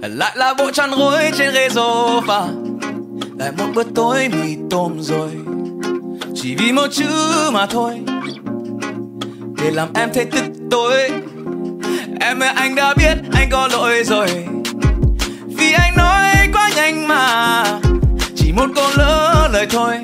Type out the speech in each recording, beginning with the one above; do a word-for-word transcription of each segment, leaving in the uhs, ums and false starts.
Lại là bộ chăn gối trên ghế sofa, lại một bữa tối mì tôm rồi, chỉ vì một chữ mà thôi, để làm em thấy tức tối. Em ơi anh đã biết anh có lỗi rồi, vì anh nói quá nhanh mà, chỉ một câu lỡ lời thôi,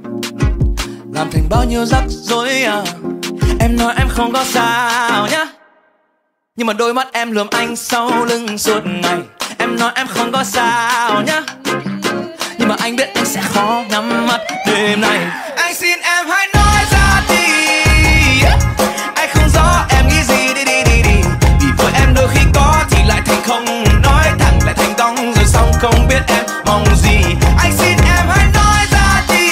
làm thành bao nhiêu rắc rối à. Em nói em không có sao nhá, nhưng mà đôi mắt em lườm anh sau lưng suốt ngày. Em nói em không có sao nhá, nhưng mà anh biết anh sẽ khó nhắm mắt đêm này. Anh xin em hãy nói ra đi, anh không rõ em nghĩ gì đi đi đi đi. Vì với em đôi khi có thì lại thành không, nói thẳng lại thành cong rồi xong không biết em mong gì. Anh xin em hãy nói ra đi,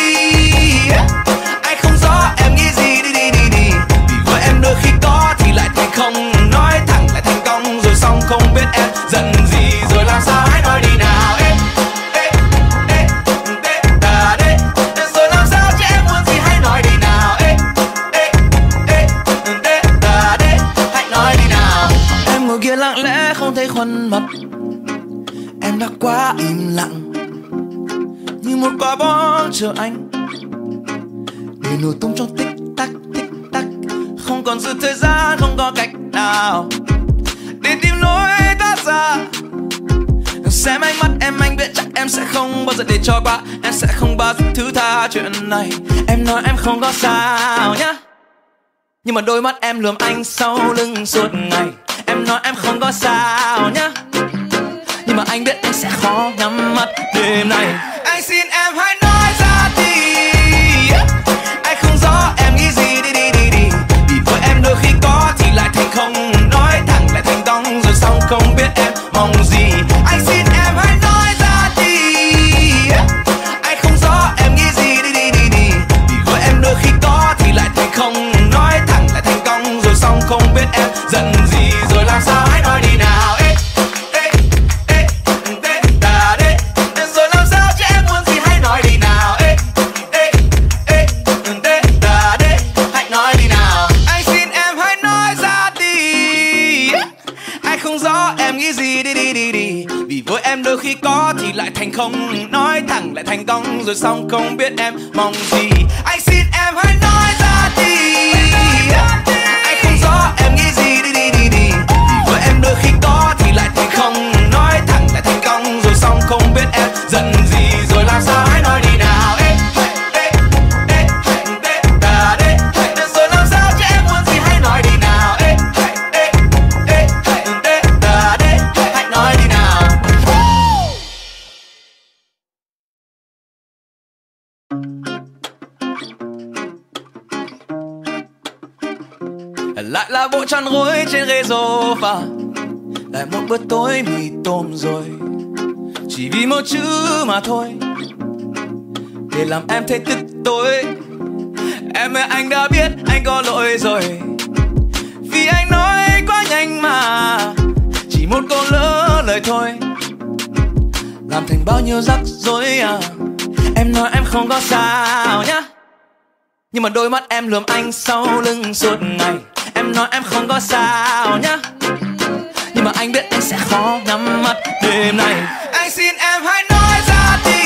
anh không rõ em nghĩ gì đi đi đi đi. Vì với em đôi khi có thì lại thành không, nói thẳng lại thành cong rồi xong không biết em giận gì. Rồi làm sao hãy nói đi nào. Ê, ê, ê, ê, à, ê. Rồi làm sao chứ em muốn gì hãy nói đi nào. Ê, ê, ê, ê, à, ê. Hãy nói đi nào. Em ngồi kia lặng lẽ không thấy khuôn mặt, em đã quá im lặng như một quả bom chờ anh để nổ tung trong tích tắc tích tắc. Không còn dư thời gian, không có cách nào để tìm lối thoát ra. Xem ánh mắt em anh biết chắc em sẽ không bao giờ để cho qua, em sẽ không bao giờ thứ tha chuyện này. Em nói em không có sao nhá, nhưng mà đôi mắt em lườm anh sau lưng suốt ngày. Em nói em không có sao nhá, nhưng mà anh biết anh sẽ khó nhắm mắt đêm này. Anh xin em hãy nói ra đi, anh không rõ em nghĩ gì đi đi đi đi. Vì với em đôi khi có thì lại thành không, nói thẳng lại thành cong rồi xong không biết em mong gì. Anh xin em hãy nói ra đi, anh không rõ em nghĩ gì đi đi đi đi. Vì với em đôi khi có thì lại thành không, nói thẳng lại thành cong rồi xong không biết em giận gì. Rồi làm sao hãy nói đi nào. Ê, ê, ê, ê, à, ê. Rồi làm sao chứ em muốn gì hãy nói đi nào. Ê, ê, ê, ê, à, ê. Hãy nói đi nào. Anh xin em hãy nói ra đi, anh không rõ em nghĩ gì đi đi đi đi. Vì với em đôi khi có thì lại thành không, nói thẳng lại thành cong rồi xong không biết em mong gì. Anh xin em hãy nói ra đi, anh không rõ em nghĩ gì đi đi đi đi. Vì với em đôi khi có thì lại thành không, nói thẳng lại thành cong rồi xong không biết em giận gì. Rồi làm sao hãy nói đi nào. Ê, ê, ê, ê, à, ê. Rồi làm sao chứ em muốn gì hãy nói đi nào. Ê, ê, ê, ê, à, ê. Hãy nói đi nào. Lại là bộ chăn gối trên ghế sofa, lại một bữa tối mì tôm rồi, chỉ vì một chữ mà thôi, để làm em thấy tức tối. Em ơi anh đã biết anh có lỗi rồi, vì anh nói quá nhanh mà, chỉ một câu lỡ lời thôi, làm thành bao nhiêu rắc rối à. Em nói em không có sao nhá, nhưng mà đôi mắt em lườm anh sau lưng suốt ngày. Em nói em không có sao nhá, nhưng mà anh biết anh sẽ khó nhắm mắt đêm này. Anh xin em hãy nói ra đi,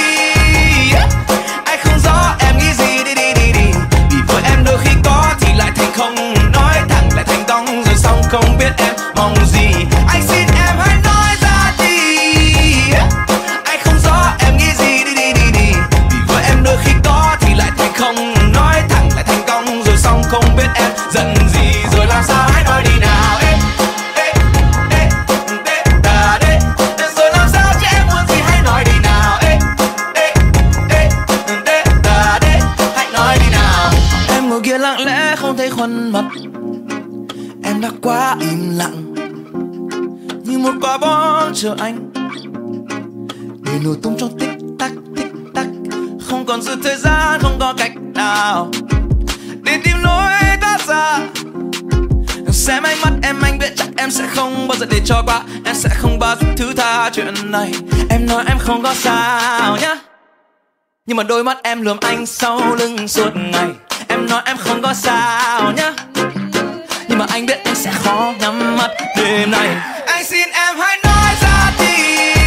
anh không rõ em nghĩ gì đi đi đi đi. Vì với em đôi khi có thì lại thành không, nói thẳng lại thành cong rồi xong không biết em mong gì. Anh xin em hãy nói ra đi, anh không rõ em nghĩ gì đi đi đi đi. Vì với em đôi khi có thì lại thành không, nói thẳng lại thành cong rồi xong không biết em giận gì. Rồi làm sao hãy nói đi nào. Ê, ê, ê, ê, à, ê. Rồi làm sao chứ em muốn gì hãy nói đi nào. Ê, ê, ê, ê, à, ê. Hãy nói đi nào. Em ngồi kia lặng lẽ không thấy khuôn mặt, em đã quá im lặng như một quả bom chờ anh để nổ tung trong tích tắc tích tắc. Không còn dư thời gian, không có cách nào để tìm lối thoát ra. Xem ánh mắt em anh biết chắc em sẽ không bao giờ để cho qua, em sẽ không bao giờ thứ tha chuyện này. Em nói em không có sao nhá, nhưng mà đôi mắt em lườm anh sau lưng suốt ngày. Em nói em không có sao nhá, nhưng mà anh biết anh sẽ khó nhắm mắt đêm này. Anh xin em hãy nói ra đi,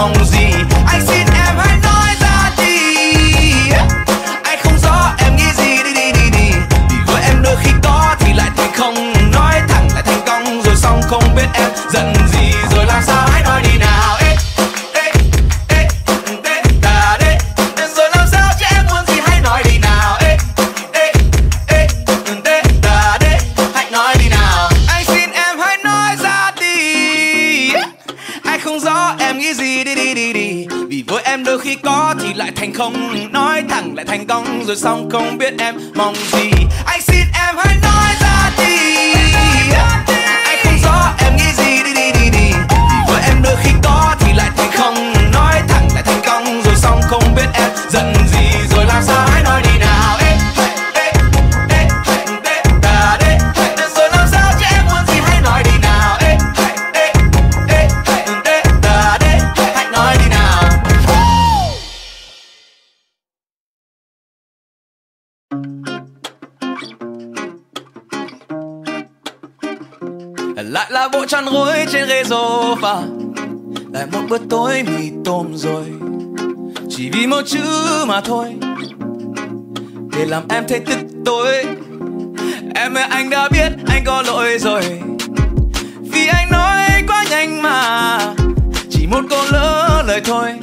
mong gì. Anh xin em hãy nói ra đi. Anh không rõ em nghĩ gì đi đi đi đi. Vì với em đôi khi có thì lại thành không. Nói thẳng lại thành công rồi xong không biết em giận gì rồi làm sao hãy nói đi nào. Ê, ê, ê, ê, ta đê. Rồi làm sao chứ em muốn gì hãy nói đi nào. Ê, ê, ê, ê, ta đê. Hãy nói đi nào. Anh xin em hãy nói ra đi. Anh không rõ em nghĩ gì đi đi đi đi. Vì với em đôi khi có thì lại thành không. Nói thẳng lại thành công rồi xong không biết em mong gì. Anh xin em hãy nói ra đi. Anh không rõ em nghĩ gì đi đi đi đi. Vì với em đôi khi có thì lại thành không. Nói thẳng lại thành công rồi xong không biết em giận gì rồi làm sao hãy nói đi nào. Ê, ê, ê, ê, ta đê. Rồi làm sao chứ em muốn gì hãy nói đi nào. Ê, ê, ê, ê, ta đê. Hãy nói đi nào. Lại là bộ chăn gối trên ghế sofa. Lại một bữa tối mì tôm rồi. Chỉ vì một chữ mà thôi để làm em thấy tức tối. Em ơi anh đã biết anh có lỗi rồi. Vì anh nói quá nhanh mà. Chỉ một câu lỡ lời thôi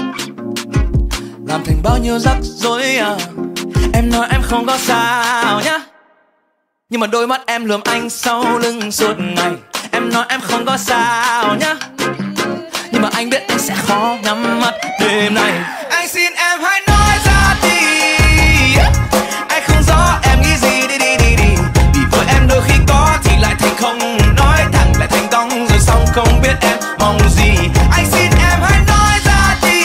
làm thành bao nhiêu rắc rối à. Em nói em không có sao nhá. Nhưng mà đôi mắt em lườm anh sau lưng suốt ngày. Em nói em không có sao nhá. Nhưng mà anh biết anh sẽ khó nhắm mắt đêm nay. Anh xin em hãy nói ra đi. Anh không rõ em nghĩ gì đi đi đi đi. Vì với em đôi khi có thì lại thành không. Nói thẳng lại thành công rồi xong không biết em mong gì. Anh xin em hãy nói ra đi.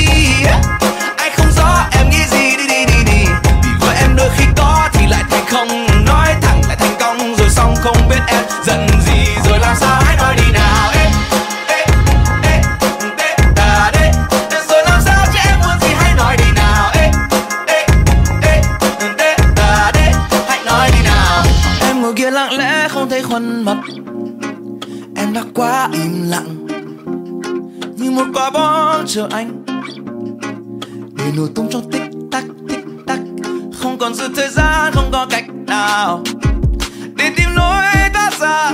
Anh không rõ em nghĩ gì đi đi đi đi. Vì với em đôi khi có thì lại thành không. Nói thẳng lại thành công rồi xong không biết em giận gì rồi làm sao hãy nói đi nào. Ê, ê, ê, ê, ta đê. Rồi làm sao chứ em muốn gì hãy nói đi nào. Ê, ê, ê, ê, ta đê. Hãy nói đi nào. Em ngồi kia lặng lẽ không thấy khuôn mặt. Em đã quá im lặng như một quả bom chờ anh để nổ tung trong tích tắc tích tắc. Không còn dư thời gian, không có cách nào để tìm lối thoát ra.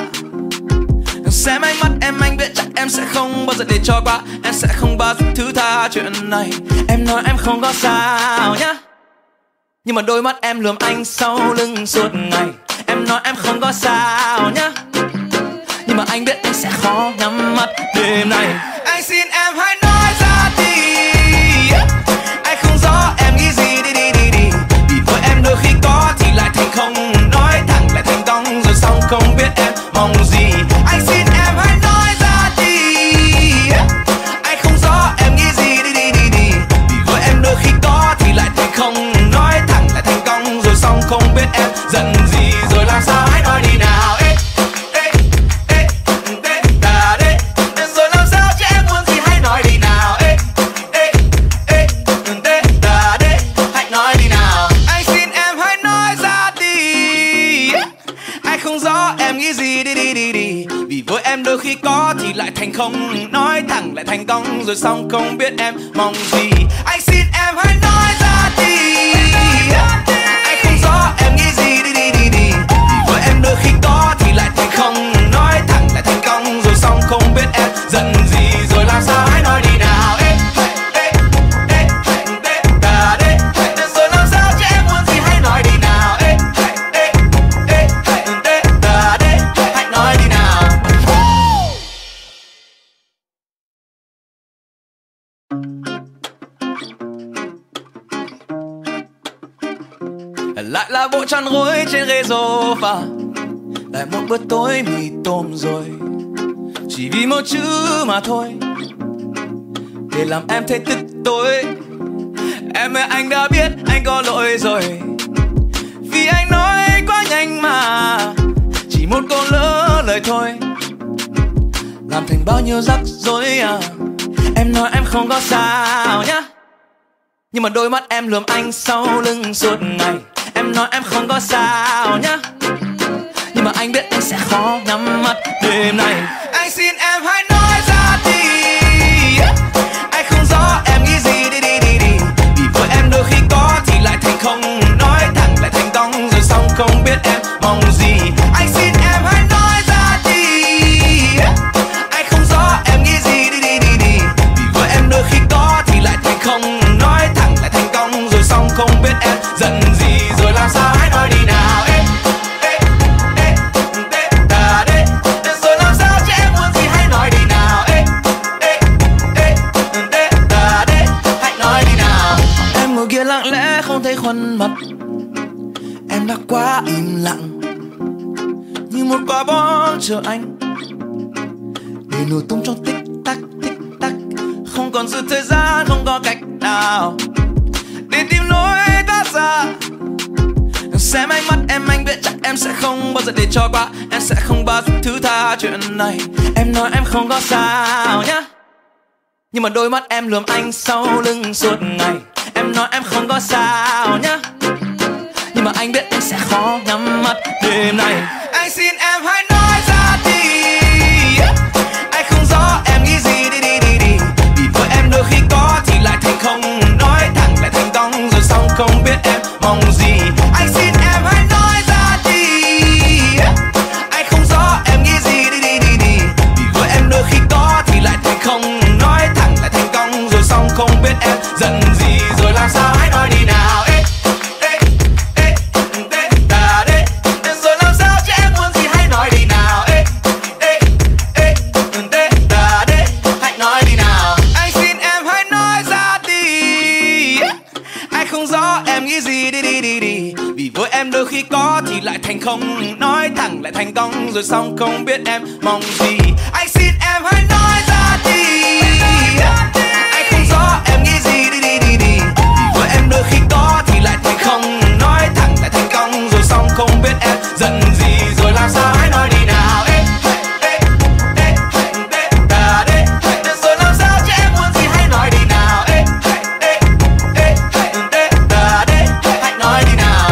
Xem ánh mắt em anh biết chắc em sẽ không bao giờ để cho qua. Em sẽ không bao giờ thứ tha chuyện này. Em nói em không có sao nhá. Nhưng mà đôi mắt em lườm anh sau lưng suốt ngày. Em nói em không có sao nhá. Nhưng mà anh biết anh sẽ khó nhắm mắt đêm nay. Anh xin em hãy nói ra đi. Anh không rõ em nghĩ gì đi đi đi đi. Vì với em đôi khi có thì lại thành không. Nói thẳng lại thành công rồi xong không biết em mong gì. Anh xin em hãy nói ra đi. Anh không rõ em nghĩ gì đi đi đi đi. Vì với em đôi khi có thì lại thành không. Nói thẳng lại thành công rồi xong không biết em giận gì rồi làm sao hãy nói đi nào. Ê, ê, ê, ê, ta đê. Rồi làm sao chứ em muốn gì hãy nói đi nào. Ê, ê, ê, ê, ta đê. Hãy nói đi nào. Anh xin em hãy nói ra đi. Anh không rõ em nghĩ gì đi đi đi đi. Vì với em đôi khi có thì lại thành không. Nói thẳng lại thành công rồi xong không biết em mong gì. Anh xin em hãy nói ra đi. Anh không rõ em nghĩ gì đi đi đi đi. Vì với em đôi khi có thì lại thành không. Nói thẳng lại thành công rồi xong không biết em giận gì rồi làm sao hãy nói đi nào. Ê, ê, ê, ê, ta đê. Rồi làm sao chứ em muốn gì hãy nói đi nào. Ê, ê, ê, ê, ta đê. Hãy nói đi nào. Lại là bộ chăn gối trên ghế sofa. Lại một bữa tối mì tôm rồi. Chỉ vì một chữ mà thôi để làm em thấy tức tối. Em ơi anh đã biết anh có lỗi rồi. Vì anh nói quá nhanh mà. Chỉ một câu lỡ lời thôi làm thành bao nhiêu rắc rối à. Em nói em không có sao nhá. Nhưng mà đôi mắt em lườm anh sau lưng suốt ngày. Em nói em không có sao nhá. Nhưng mà anh biết anh sẽ khó nhắm mắt đêm nay. Anh xin em hãy nói ra đi. Anh kia lặng lẽ không thấy khuôn mặt. Em đã quá im lặng như một quả bom chờ anh để nổ tung trong tích tắc tích tắc. Không còn dư thời gian, không có cách nào để tìm lối thoát ra. Xem ánh mắt em, anh biết chắc em sẽ không bao giờ để cho qua. Em sẽ không bao giờ thứ tha chuyện này. Em nói em không có sao nhá, nhưng mà đôi mắt em lườm anh sau lưng suốt ngày. Em nói em không có sao nhá, nhưng mà anh biết anh sẽ khó nhắm mắt đêm này. Anh xin em hãy nói ra đi, anh không rõ em nghĩ gì đi đi đi đi. Vì với em đôi khi có thì lại thành không, nói thẳng lại thành cong rồi xong không biết em mong gì. Anh xin em hãy nói ra đi, anh không rõ em nghĩ gì đi đi đi đi. Vì với em đôi khi có thì lại thành không, nói thẳng lại thành cong rồi xong không biết em giận gì. Rồi làm sao hãy nói đi nào. Ê, ê, ê, ê, ta đê. Rồi làm sao chứ em muốn gì hãy nói đi nào. Ê, ê, ê, ê, ta đê. Hãy nói đi nào. Anh xin em hãy nói ra đi, anh không rõ em nghĩ gì đi đi đi đi. Vì với em đôi khi có thì lại thành không, nói thẳng lại thành cong rồi xong không biết em mong gì. Anh xin em hãy nói ra đi, anh không rõ em nghĩ gì đi đi đi đi. Vì với em đôi khi có thì lại thành không, nói thẳng lại thành cong rồi xong không biết em giận gì. Rồi làm sao hãy nói đi nào. Ê, ê, ê, ê, ta đê. Rồi làm sao chứ em muốn gì hãy nói đi nào. Ê, ê, ê, ê, ta đê. Hãy nói đi nào.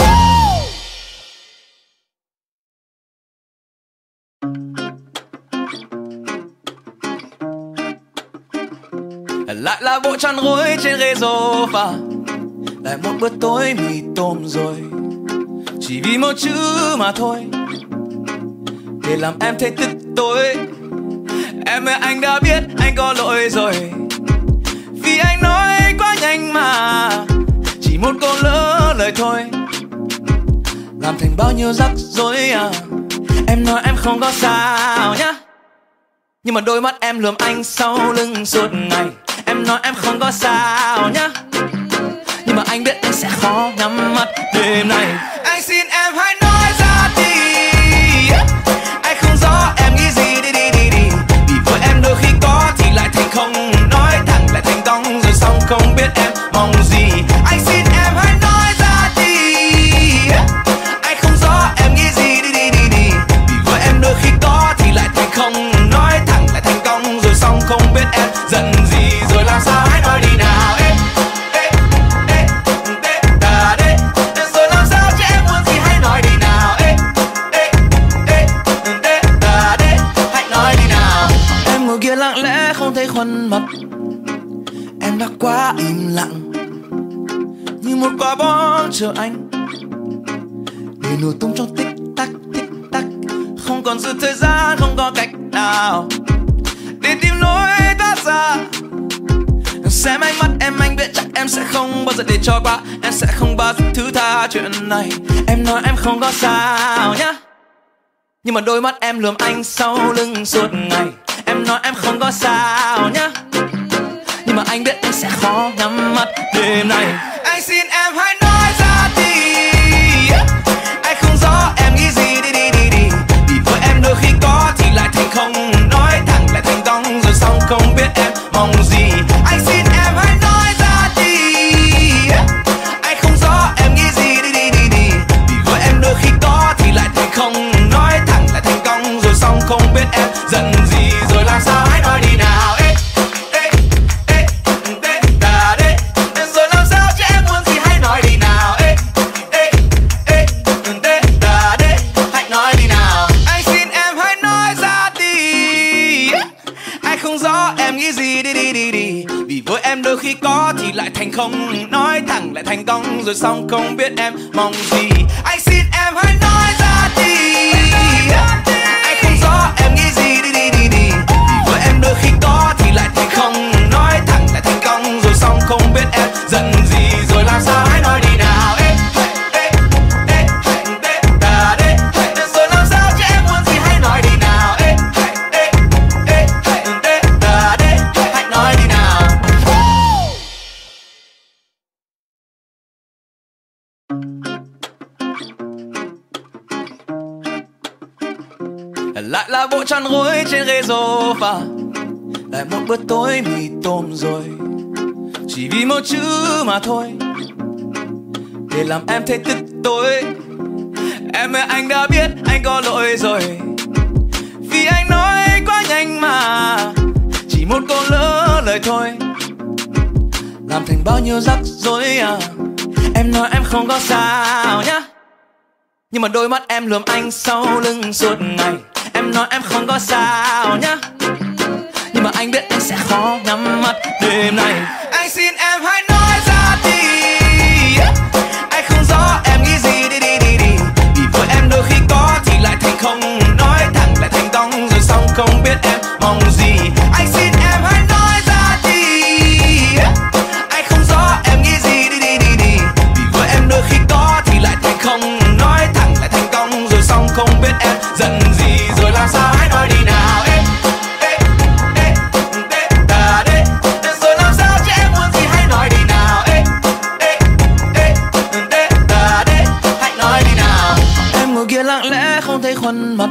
Lại là bộ chăn gối trên ghế sofa, lại một bữa tối mì tôm rồi, chỉ vì một chữ mà thôi để làm em thấy tức tối. Em ơi anh đã biết anh có lỗi rồi, vì anh nói quá nhanh mà chỉ một câu lỡ lời thôi làm thành bao nhiêu rắc rối à. Em nói em không có sao nhá, nhưng mà đôi mắt em lườm anh sau lưng suốt ngày. Em nói em không có sao nhá, nhưng mà anh biết anh sẽ khó nhắm mắt đêm này. Anh xin em hãy nói ra đi, anh không rõ em nghĩ gì đi đi đi đi. Vì với em đôi khi có thì lại thành không, nói thẳng lại thành cong rồi xong không biết em mong gì. Anh xin em hãy nói ra đi, anh không rõ em nghĩ gì đi đi đi đi. Vì với em đôi khi có thì lại thành không, nói thẳng lại thành cong rồi xong không biết em giận gì. Rồi làm sao hãy nói đi nào. Ê, ê, ê, ê, ta đê. Rồi làm sao chứ em muốn gì hãy nói đi nào. Ê, ê, ê, ê, ta đê. Hãy nói đi nào. Em ngồi kia lặng lẽ không thấy khuôn mặt, em đã quá im lặng như một quả bom chờ anh để nổ tung trong tích tắc tích tắc. Không còn dư thời gian, không có cách nào để tìm lối thoát ra. Xem ánh mắt em, anh biết chắc em sẽ không bao giờ để cho qua. Em sẽ không bao giờ thứ tha chuyện này. Em nói em không có sao nhá, nhưng mà đôi mắt em lườm anh sau lưng suốt ngày. Em nói em không có sao nhá, nhưng mà anh biết anh sẽ khó nhắm mắt đêm này. Anh xin em hãy nói ra đi, anh không rõ em nghĩ gì đi đi đi đi. Vì với em đôi khi có thì lại thành không, nói thẳng lại thành cong rồi xong không biết em mong gì. Anh xin em hãy nói ra đi, anh không rõ em nghĩ gì đi đi đi đi. Vì với em đôi khi có thì lại thành không, nói thẳng lại thành cong rồi xong không biết em giận gì. Rồi làm sao hãy nói đi nào. Ê, ê, ê, ê, ta đê. Rồi làm sao chứ em muốn gì hãy nói đi nào. Ê, ê, ê, ê, ta đê. Hãy nói đi nào. Anh xin em hãy nói ra đi, anh không rõ em nghĩ gì đi đi đi đi. Vì với em đôi khi có thì lại thành không, nói thẳng lại thành cong rồi xong không biết em mong gì. Anh xin em hãy nói ra đi, anh không rõ em nghĩ gì đi đi đi đi. Vì với em đôi khi có thì lại thành không, nói thẳng lại thành cong rồi xong không biết em giận gì. Rồi làm sao hãy nói đi nào. Ê, ê, ê, ê, ta đê. Rồi làm sao chứ em muốn gì hãy nói đi nào. Ê, ê, ê, ê, ta đê. Hãy nói đi nào. Lại là bộ chăn gối trên ghế sofa, lại một bữa tối mì tôm rồi, chỉ vì một chữ mà thôi, để làm em thấy tức tối. Em ơi anh đã biết anh có lỗi rồi, vì anh nói quá nhanh mà, chỉ một câu lỡ lời thôi, làm thành bao nhiêu rắc rối à. Em nói em không có sao nhá, nhưng mà đôi mắt em lườm anh sau lưng suốt ngày. Em nói em không có sao nhá, nhưng mà anh biết anh sẽ khó nhắm mắt đêm này. Anh xin em hãy nói ra đi, anh không rõ em nghĩ gì đi đi đi đi. Vì với em đôi khi có thì lại thành không, nói thẳng lại thành cong rồi xong không biết em mong gì. Anh xin em hãy nói ra đi, anh không rõ em nghĩ gì đi đi đi đi. Vì với em đôi khi có thì lại thành không, nói thẳng lại thành cong rồi xong không biết em giận gì rồi làm sao hãy nói đi nào. Ê, ê, ê, ê, ta đê. Rồi làm sao chứ em muốn gì hãy nói đi nào. Ê, ê, ê, ê, ta đê. Hãy nói đi nào. Em ngồi kia lặng lẽ không thấy khuôn mặt,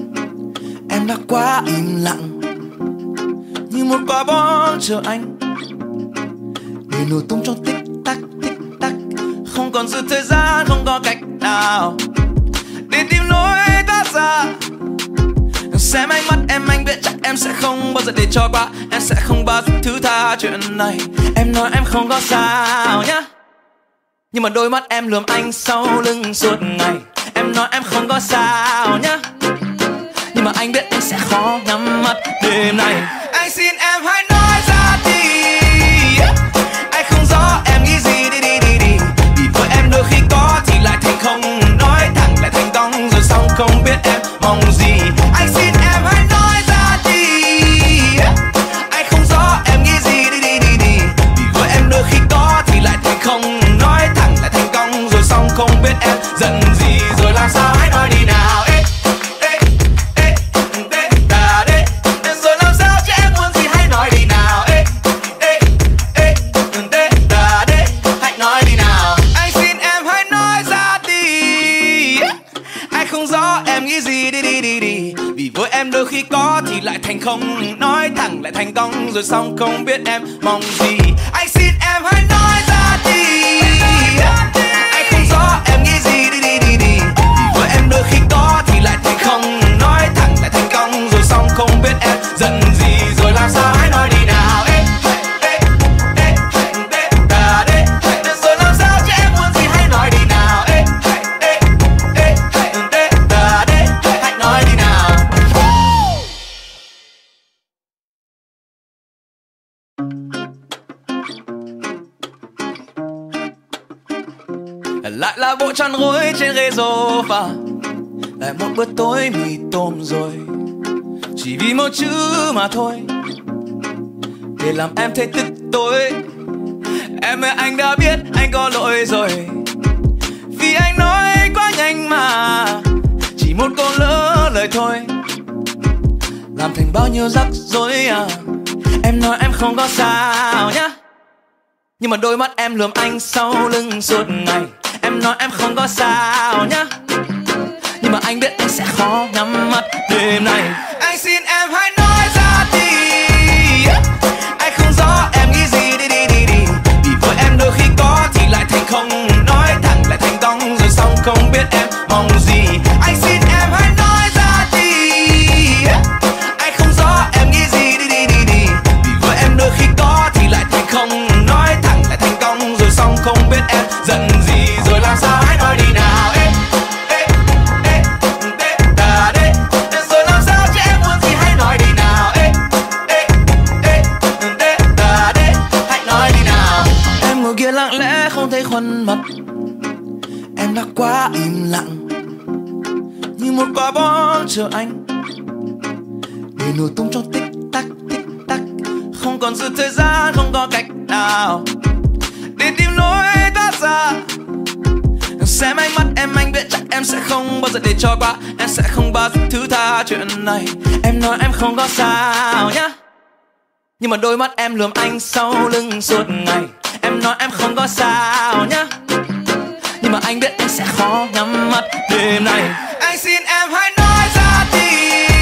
em đã quá im lặng như một quả bom chờ anh để nổ tung trong tích tắc tích tắc. Không còn dư thời gian, không có cách nào để tìm lối thoát ra. Xem ánh mắt em anh biết chắc em sẽ không bao giờ để cho qua, em sẽ không bao giờ thứ tha chuyện này. Em nói em không có sao nhá, nhưng mà đôi mắt em lườm anh sau lưng suốt ngày. Em nói em không có sao nhá, nhưng mà anh biết anh sẽ khó nhắm mắt đêm này. Anh xin em hãy nói ra đi, anh không rõ em nghĩ gì đi đi đi đi. Vì với em đôi khi có thì lại thành không, nói thẳng lại thành cong rồi xong không biết em mong gì. Anh xin em hãy nói ra đi, anh không rõ em nghĩ gì đi đi đi đi. Vì với em đôi khi có thì lại thành không, nói thẳng lại thành cong rồi xong không biết em giận gì rồi làm sao hãy nói đi nào. Ê, ê, ê, ê, ta đê. Rồi làm sao chứ em muốn gì hãy nói đi nào. Ê, ê, ê, ê, ta đê. Hãy nói đi nào. Anh xin em hãy nói ra đi, anh không rõ em nghĩ gì đi đi đi đi. Vì với em đôi khi có thì lại thành không, nói thẳng lại thành cong rồi xong không biết em mong gì. Anh xin em hãy nói ra đi, anh không rõ em nghĩ gì đi đi đi đi. Vì với em đôi khi có thì lại thành không, nói thẳng lại thành cong rồi xong không biết em giận gì rồi làm sao hãy nói đi nào. Ê, ê, ê, ê, ta đê. Rồi làm sao chứ em muốn gì hãy nói đi nào. Ê, ê, ê, ê, ta đê. Hãy nói đi nào. Lại là bộ chăn gối trên ghế sofa, lại một bữa tối mì tôm rồi, chỉ vì một chữ mà thôi, để làm em thấy tức tối. Em ơi anh đã biết anh có lỗi rồi, vì anh nói quá nhanh mà, chỉ một câu lỡ lời thôi, làm thành bao nhiêu rắc rối à. Em nói em không có sao nhá, nhưng mà đôi mắt em lườm anh sau lưng suốt ngày. Em nói em không có sao nhá, nhưng mà anh biết anh sẽ khó nhắm mắt đêm này. Anh xin em hãy nói ra đi, anh không rõ em nghĩ gì đi đi đi đi. Vì với em đôi khi có thì lại thành không, nói thẳng lại thành cong rồi xong không biết em mong gì. Anh xin em hãy nói ra đi, anh không rõ em nghĩ gì đi đi đi đi. Vì với em đôi khi có thì lại thành không, nói thẳng lại thành cong rồi xong không biết em giận gì rồi làm sao hãy nói đi nào. Ê, ê, ê, ê, ta đê. Rồi làm sao chứ em muốn gì hãy nói đi nào. Ê, ê, ê, ê, ta đê. Hãy nói đi nào. Em ngồi kia lặng lẽ không thấy khuôn mặt, em đã quá im lặng như một quả bom chờ anh để nổ tung trong tích tắc tích tắc. Không còn dư thời gian, không có cách nào để tìm lối thoát ra. Xem ánh mắt em anh biết chắc em sẽ không bao giờ để cho qua, em sẽ không bao giờ thứ tha chuyện này. Em nói em không có sao nhá, nhưng mà đôi mắt em lườm anh sau lưng suốt ngày. Em nói em không có sao nhá, nhưng mà anh biết anh sẽ khó nhắm mắt đêm này. Anh xin em hãy nói ra đi,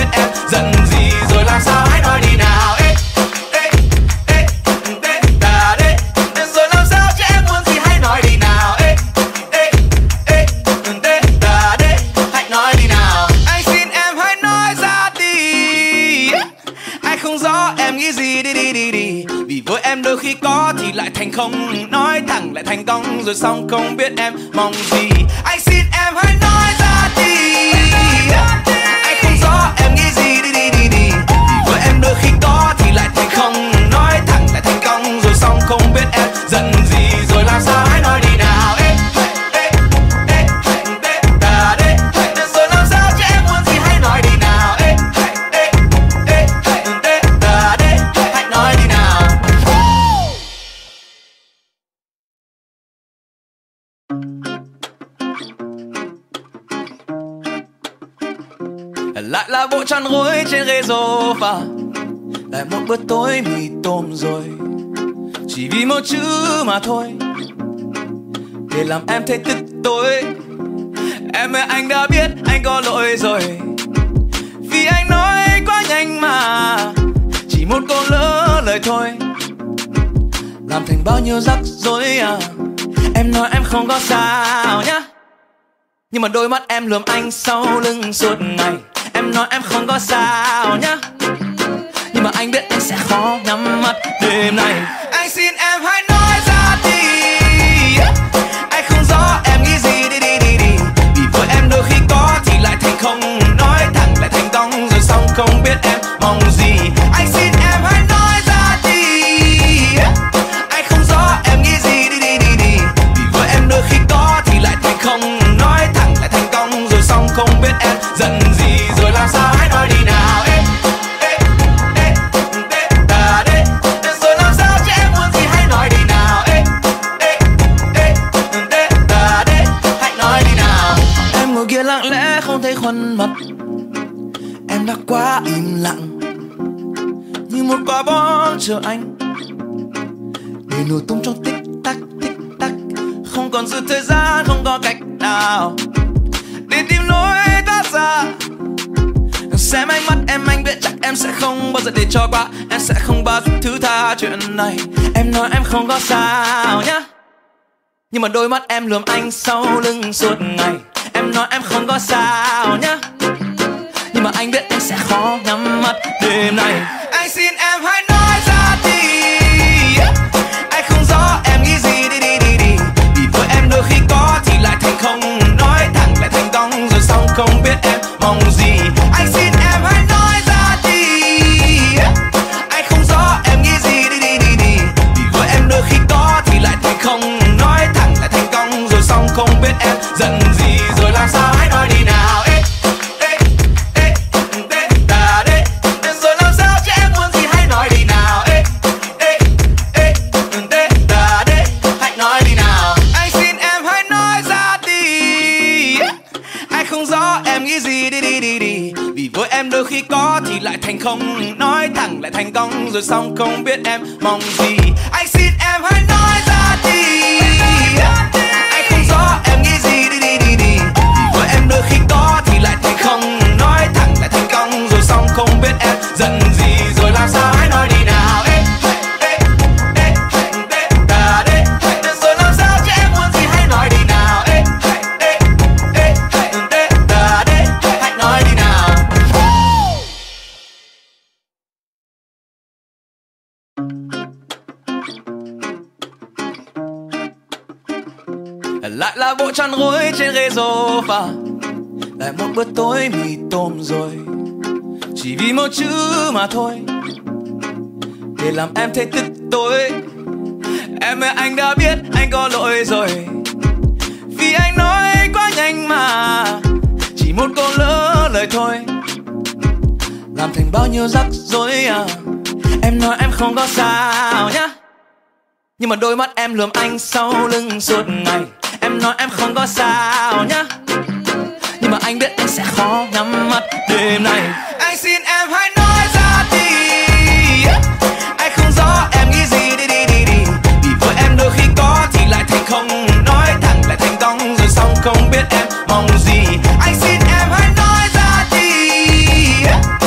biết em giận gì rồi làm sao hãy nói đi nào. Ê, ê, ê, ê, ta đê. Rồi làm sao chứ em muốn gì hãy nói đi nào. Ê, ê, ê, ê, ta đê. Hãy nói đi nào. Anh xin em hãy nói ra đi. Anh không rõ em nghĩ gì đi đi đi đi. Vì với em đôi khi có thì lại thành không. Nói thẳng lại thành công rồi xong không biết em mong gì. Anh xin em hãy nói ra đi. Anh không rõ em nghĩ gì đi đi đi đi. Vì với em đôi khi có thì lại thành không. Nói thẳng lại thành công rồi xong không biết em giận gì rồi làm sao hãy nói đi nào. Ê, ê, ê, ê, ta đê. Rồi làm sao chứ em muốn gì hãy nói đi nào. Ê, ê, ê, ê, ta đê. Hãy nói đi nào. Lại là bộ chăn gối trên ghế sofa. Lại một bữa tối mì tôm rồi. Chỉ vì một chữ mà thôi để làm em thấy tức tối. Em ơi anh đã biết anh có lỗi rồi. Vì anh nói quá nhanh mà chỉ một câu lỡ lời thôi làm thành bao nhiêu rắc rối à. Em nói em không có sao nhá. Nhưng mà đôi mắt em lườm anh sau lưng suốt ngày. Em nói em không có sao nhá. Nhưng mà anh biết anh sẽ khó nhắm mắt đêm nay. Anh xin em hãy nói ra đi. Anh không rõ em nghĩ gì đi đi đi đi. Vì với em đôi khi có thì lại thành không. Nói thẳng lại thành công rồi xong không biết em mong gì. Anh xin em hãy nói ra đi. Anh không rõ em nghĩ gì đi đi đi đi. Vì với em đôi khi có thì lại thành không. Nói thẳng lại thành công rồi xong không biết em giận gì rồi làm sao hãy nói đi nào. Ê, ê, ê, ê, ta đê. Rồi làm sao chứ em muốn gì hãy nói đi nào. Ê, ê, ê, ê, ta đê. Hãy nói đi nào. Em ngồi kia lặng lẽ không thấy khuôn mặt. Em đã quá im lặng như một quả bom chờ anh để nổ tung trong tích tắc tích tắc. Không còn dư thời gian, không có cách nào để tìm lối thoát ra. Xem ánh mắt em anh biết chắc em sẽ không bao giờ để cho qua. Em sẽ không bao giờ thứ tha chuyện này. Em nói em không có sao nhá. Nhưng mà đôi mắt em lườm anh sau lưng suốt ngày. Em nói em không có sao nhá. Nhưng mà anh biết anh sẽ khó nhắm mắt đêm nay. Anh xin em hãy nói ra đi. Anh không rõ em nghĩ gì đi đi đi đi. Vì với em đôi khi có thì lại thành không. Nói thẳng lại thành công rồi xong không biết em mong gì. Anh xin em hãy nói ra đi. Anh không rõ em nghĩ gì đi đi đi đi. Vì với em đôi khi có thì lại thành không. Nói thẳng lại thành công rồi xong không biết em giận gì rồi làm sao hãy nói đi nào. Ê, ê, ê, ê, ta đê. Rồi làm sao chứ em muốn gì hãy nói đi nào. Ê, ê, ê, ê, ta đê. Hãy nói đi nào. Anh xin em hãy nói ra đi. Anh không rõ em nghĩ gì đi đi đi đi. Vì với em đôi khi có thì lại thành không. Nói thẳng lại thành công rồi xong không biết em mong gì. Anh xin em hãy nói ra đi. Anh không rõ em nghĩ gì đi đi đi đi. Vì với em đôi khi có thì lại thành không. Nói thẳng lại thành công rồi xong không biết em giận gì rồi làm sao hãy nói đi nào. Ê, ê, ê, ê, ta đê. Rồi làm sao chứ em muốn gì hãy nói đi nào. Ê, ê, ê, ê, ta đê. Hãy nói đi nào. Lại là bộ chăn gối trên ghế sofa. Lại một bữa tối mì tôm rồi. Chỉ vì một chữ mà thôi để làm em thấy tức tối. Em ơi anh đã biết anh có lỗi rồi. Vì anh nói quá nhanh mà chỉ một câu lỡ lời thôi làm thành bao nhiêu rắc rối à. Em nói em không có sao nhá. Nhưng mà đôi mắt em lườm anh sau lưng suốt ngày. Em nói em không có sao nhá. Nhưng mà anh biết anh sẽ khó nhắm mắt đêm nay. Anh xin em hãy nói ra đi. Anh không rõ em nghĩ gì đi đi đi đi. Vì với em đôi khi có thì lại thành không. Nói thẳng lại thành công rồi xong không biết em mong gì. Anh xin em hãy nói ra đi.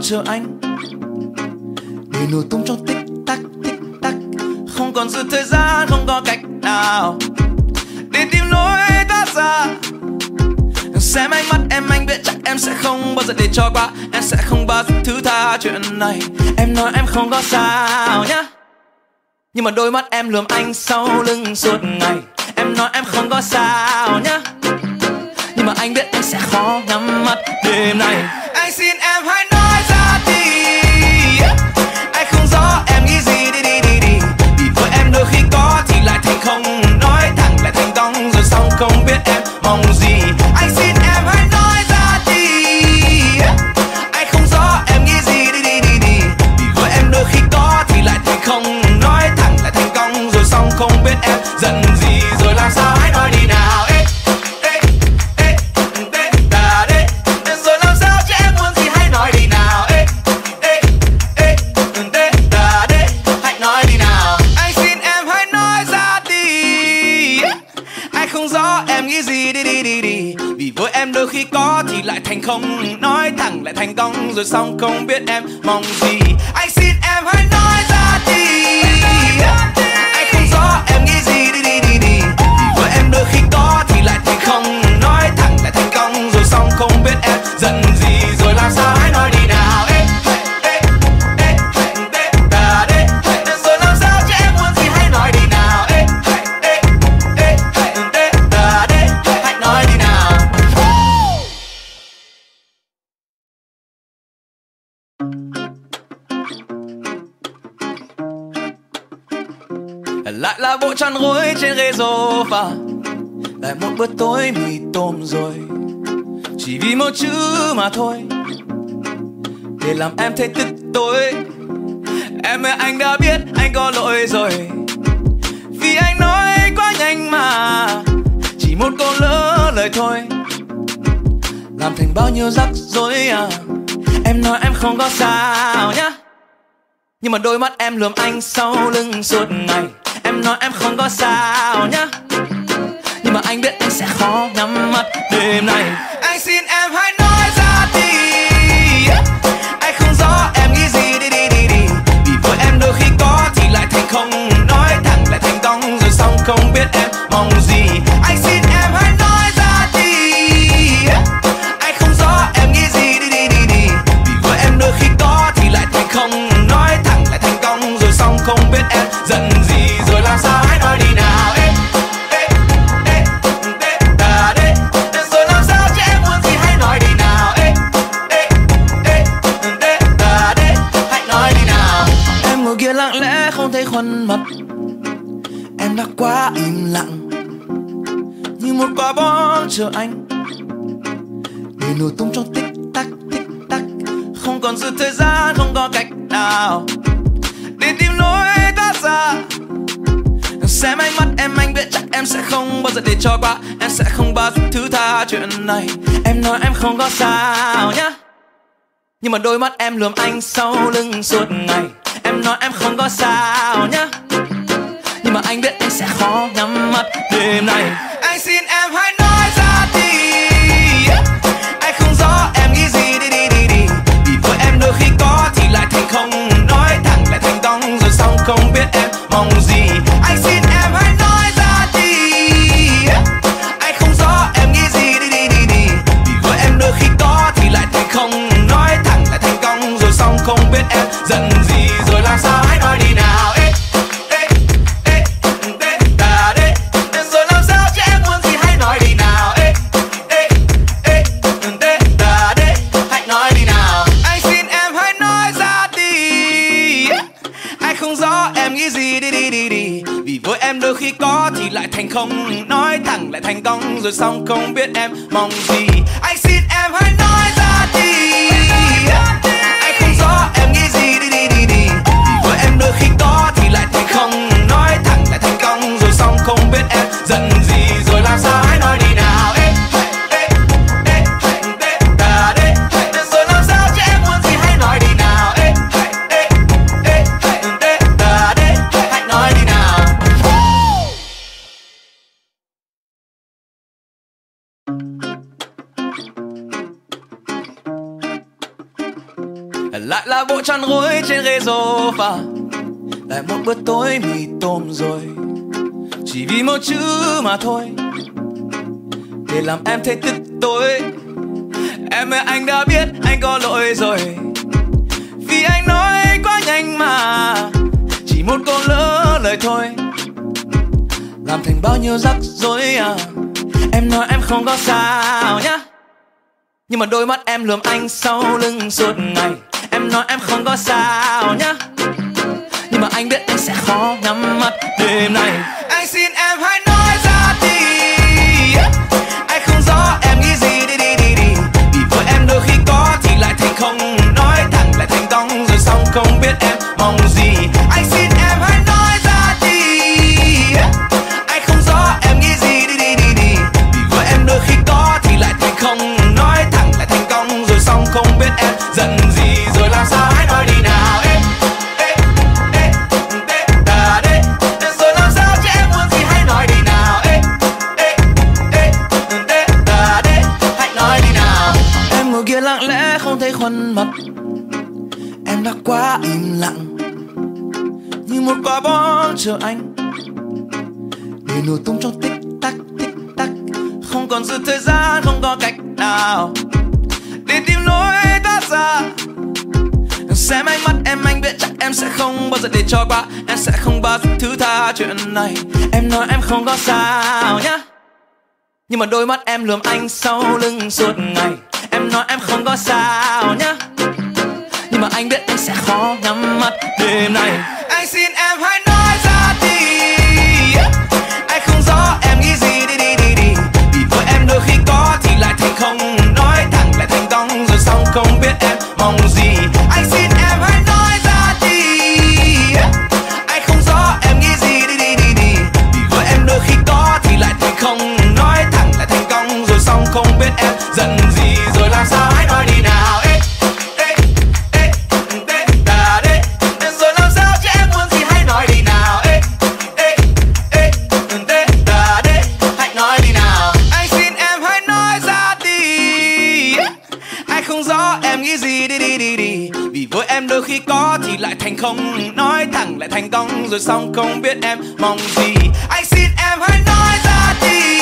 chờ anh để nổ tung trong tích tắc tích tắc. Không còn dư thời gian, không có cách nào để tìm lối thoát ra. Xem ánh mắt em, anh biết chắc em sẽ không bao giờ để cho qua. Em sẽ không bao giờ thứ tha chuyện này. Em nói em không có sao nhá, nhưng mà đôi mắt em lườm anh sau lưng suốt ngày. Em nói em không có sao nhá, nhưng mà anh biết anh sẽ khó nhắm mắt đêm này. Anh xin em hãy nói ra đi, anh không rõ em nghĩ gì đi đi đi đi. Vì với em đôi khi có thì lại thành không, nói thẳng lại thành công rồi xong không biết em mong gì. Anh xin em hãy nói ra đi, anh không rõ em nghĩ gì đi đi đi đi. Vì với em đôi khi có thì lại thành không, nói thẳng lại thành công rồi xong không biết em giận gì. Rồi làm sao hãy nói đi nào. Ê, ê, ê, ê, đà đê. Rồi làm sao chứ em muốn gì hãy nói đi nào. Ê, ê, ê, ê, đà đê. Hãy nói đi nào. Anh xin em hãy nói ra đi, anh không rõ em nghĩ gì đi đi đi đi. Vì với em đôi khi có thì lại thành không, nói thẳng lại thành công rồi xong không biết em mong gì. Anh xin em hãy nói ra đi, anh không rõ em nghĩ gì đi đi đi đi. Vì với em đôi khi có thì lại thành không, nói thẳng lại thành công rồi xong không biết em giận gì. Rồi làm sao hãy nói đi nào. Ê, ê, ê, ê, đà đê. Rồi làm sao chứ em muốn gì hãy nói đi nào. Ê, ê, ê, ê, đà đê. Hãy nói đi nào. Lại là bộ chăn gối trên ghế sofa, lại một bữa tối mì tôm rồi. Chỉ vì một chữ mà thôi để làm em thấy tức tối. Em ơi anh đã biết anh có lỗi rồi, vì anh nói quá nhanh mà chỉ một câu lỡ lời thôi làm thành bao nhiêu rắc rối à. Em nói em không có sao nhá, nhưng mà đôi mắt em lườm anh sau lưng suốt ngày. Em nói em không có sao nhá, nhưng mà anh biết anh sẽ khó nhắm mắt đêm này. Anh xin em hãy nói ra đi, anh không rõ em nghĩ gì đi đi đi đi. Vì với em đôi khi có thì lại thành không, nói thẳng lại thành công rồi xong không biết em mong gì. Anh xin em hãy nói ra đi, anh không rõ em nghĩ gì đi đi đi đi. Vì với em đôi khi có thì lại thành không, nói thẳng lại thành công rồi xong không biết em giận gì. Rồi làm sao hãy nói đi nào. Ê, ê, ê, ê, đà đê. Rồi làm sao chứ em muốn gì hãy nói đi nào. Ê, ê, ê, ê, đà đê. Hãy nói đi nào. Em ngồi kia lặng lẽ không thấy khuôn mặt, em đã quá im lặng như một quả bom chờ anh để nổ tung trong tích tắc tích tắc. Không còn dư thời gian, không có cách nào để tìm lối thoát ra. Xem ánh mắt em, anh biết chắc em sẽ không bao giờ để cho qua. Em sẽ không bao giờ thứ tha chuyện này. Em nói em không có sao nhá, nhưng mà đôi mắt em lườm anh sau lưng suốt ngày. Em nói em không có sao nhá, nhưng mà anh biết anh sẽ khó nhắm mắt đêm này. Anh xin em hãy nói ra đi, anh không rõ em nghĩ gì đi đi đi đi. Vì với em đôi khi có thì lại thành không, nói thẳng lại thành công rồi xong không biết em mong gì. Anh xin em hãy nói ra đi, anh không rõ em nghĩ gì đi đi đi đi. Vì với em đôi khi có thì lại thành không, nói thẳng lại thành công rồi xong không biết em giận gì. Rồi làm sao hãy nói đi nào. Ê, ê, ê, ê, đà đê. Rồi làm sao chứ em muốn gì hãy nói đi nào. Ê, ê, ê, ê, đà đê. Hãy nói đi nào. Anh xin em hãy nói ra đi, anh không rõ em nghĩ gì đi đi đi đi. Vì với em đôi khi có thì lại thành không, nói thẳng lại thành công rồi xong không biết em mong gì. Anh xin em hãy nói ra đi, anh không rõ em nghĩ gì đi đi đi đi. Vì với em đôi khi có thì lại thành không, nói thẳng lại thành công rồi xong không biết em giận gì. Rồi làm sao hãy nói đi nào. Ê, ê, ê, ê, đà đê. Rồi làm sao chứ em muốn gì hãy nói đi nào. Ê, ê, ê, ê, đà đê. Hãy nói đi nào. Lại là bộ chăn gối trên ghế sofa, lại một bữa tối mì tôm rồi, chỉ vì một chữ mà thôi, để làm em thấy tức tối. Em ơi anh đã biết anh có lỗi rồi, vì anh nói quá nhanh mà, chỉ một câu lỡ lời thôi, làm thành bao nhiêu rắc rối à. Em nói em không có sao nhá, nhưng mà đôi mắt em lườm anh sau lưng suốt ngày. Em nói em không có sao nhá, nhưng mà anh biết anh sẽ khó nhắm mắt đêm nay. Anh xin em hãy nói ra đi, anh không rõ em nghĩ gì đi đi đi đi. Vì với em đôi khi có thì lại thành không, nói thẳng lại thành cong rồi xong không biết em mong gì. Anh xin em hãy nói ra đi, anh không rõ em nghĩ gì đi đi đi đi. Vì với em đôi khi có thì lại thành không, nói thẳng lại thành cong rồi xong không biết em giận gì. Rồi làm sao hãy nói đi nào. Ê, ê, ê, ê, ta đây. Rồi làm sao chứ em muốn gì hãy nói đi nào. Ê, ê, ê, ê, ta đây. Hãy nói đi nào. Em ngồi kia lặng lẽ không thấy khuôn mặt, em đã quá im lặng như một quả bom chờ anh để nổ tung trong tích tắc tích tắc. Không còn dư thời gian, không có cách nào để tìm lối thoát ra. Xem ánh mắt em anh biết chắc em sẽ không bao giờ để cho qua, em sẽ không bao giờ thứ tha chuyện này. Em nói em không có sao nhá, nhưng mà đôi mắt em lườm anh sau lưng suốt ngày. Em nói em không có sao nhá, nhưng mà anh biết anh sẽ khó nhắm mắt đêm nay. Anh xin em hãy nói ra đi, anh không rõ em nghĩ gì đi đi đi đi. Vì với em đôi khi có thì lại thành không, nói thẳng lại thành cong rồi xong không biết em mong gì. Anh xin em hãy nói ra đi, anh không rõ em nghĩ gì đi đi đi đi. Vì với em đôi khi có thì lại thành không, nói thẳng lại thành cong rồi xong không biết em giận gì. Rồi làm sao hãy nói đi nào. Ê, ê, ê, ê, ta đây. Rồi làm sao chứ em muốn gì hãy nói đi nào. Ê, ê, ê, ê, ta đây. Hãy nói đi nào. Anh xin em hãy nói ra đi, anh không rõ em nghĩ gì đi đi đi đi. Vì với em đôi khi có thì lại thành không, nói thẳng lại thành cong rồi xong không biết em mong gì. Anh xin em hãy nói ra đi,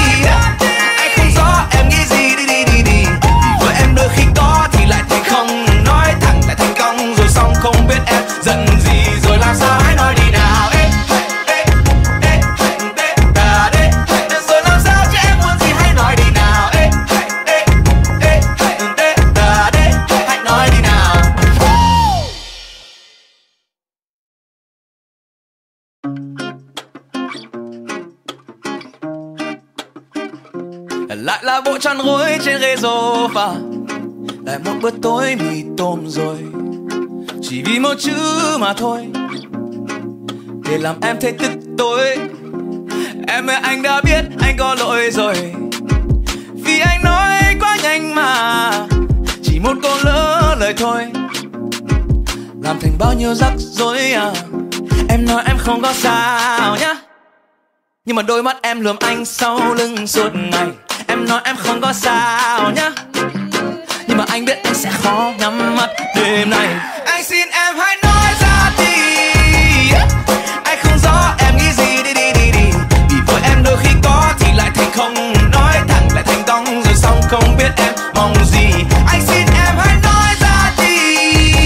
anh không rõ em nghĩ gì đi đi đi đi. Vì với em đôi khi có thì lại thành không, nói thẳng lại thành cong rồi xong không biết em giận gì. Rồi làm sao hãy nói đi nào. Ê, ê, ê, ê, ta đây. Rồi làm sao chứ em muốn gì hãy nói đi nào. Ê, ê, ê, ê, ta đây. Hãy nói đi nào. Lại là bộ chăn gối trên ghế sofa, lại một bữa tối mì tôm rồi, chỉ vì một chữ mà thôi, để làm em thấy tức tối. Em ơi anh đã biết anh có lỗi rồi, vì anh nói quá nhanh mà, chỉ một câu lỡ lời thôi, làm thành bao nhiêu rắc rối à. Em nói em không có sao nhá, nhưng mà đôi mắt em lườm anh sau lưng suốt ngày. Em nói em không có sao nhá, nhưng mà anh biết anh sẽ khó nhắm mắt đêm nay. Anh xin em hãy nói ra đi, anh không rõ em nghĩ gì đi đi đi đi. Vì với em đôi khi có thì lại thành không, nói thẳng lại thành cong rồi xong không biết em mong gì. Anh xin em hãy nói ra đi,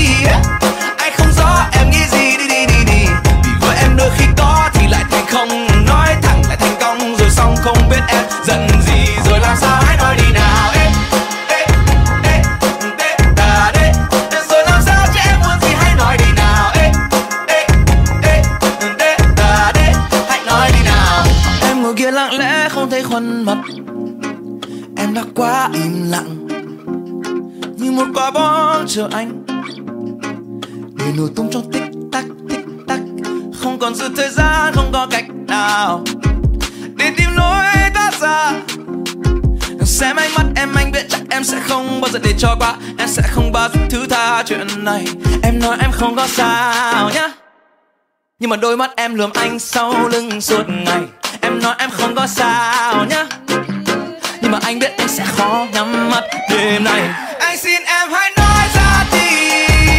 anh không rõ em nghĩ gì đi đi đi đi. Vì với em đôi khi có thì lại thành không, nói thẳng lại thành cong rồi xong không biết em giận gì. Rồi làm sao hãy nói đi nào. Ê, ê, ê, ê, ta đây. Rồi làm sao chứ em muốn gì hãy nói đi nào. Ê, ê, ê, ê, ta đây. Hãy nói đi nào. Em ngồi kia lặng lẽ không thấy khuôn mặt, em đã quá im lặng như một quả bom chờ anh để nổ tung trong tích tắc tích tắc. Không còn dư thời gian, không có cách nào để tìm lối thoát ra. Xem ánh mắt em anh biết chắc em sẽ không bao giờ để cho qua, em sẽ không bao giờ thứ tha chuyện này. Em nói em không có sao nhá, nhưng mà đôi mắt em lườm anh sau lưng suốt ngày. Em nói em không có sao nhá, nhưng mà anh biết anh sẽ khó nhắm mắt đêm nay. Anh xin em hãy nói ra đi,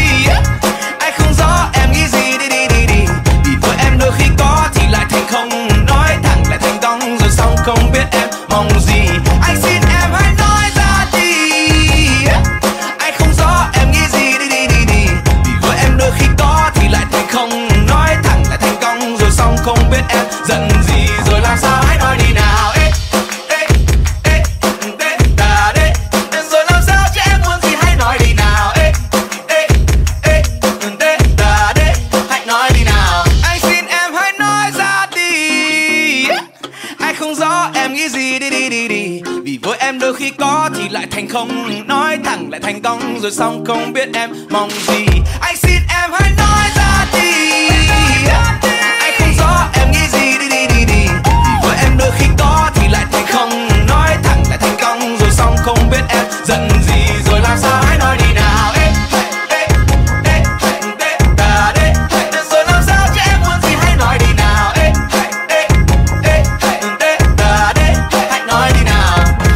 không biết em giận gì rồi làm sao hãy nói đi nào. Ê, ê, ê, ê, ta đê. Rồi làm sao chứ em muốn gì hãy nói đi nào. Ê, ê, ê, ê, ta đê. Hãy nói đi nào. Anh xin em hãy nói ra đi. Anh không rõ em nghĩ gì đi đi đi đi. Vì với em đôi khi có thì lại thành không. Nói thẳng lại thành công rồi xong không biết em mong gì. Anh xin em hãy nói ra đi. Anh không rõ em nghĩ gì đi đi đi đi. Vì với em đôi khi có thì lại thành không. Nói thẳng lại thành công rồi xong không biết em giận gì rồi làm sao hãy nói đi nào. Ê, ê, ê, ê, ta đê. Rồi làm sao chứ em muốn gì hãy nói đi nào. Ê, ê, ê, ê, ta đê. Hãy nói đi nào.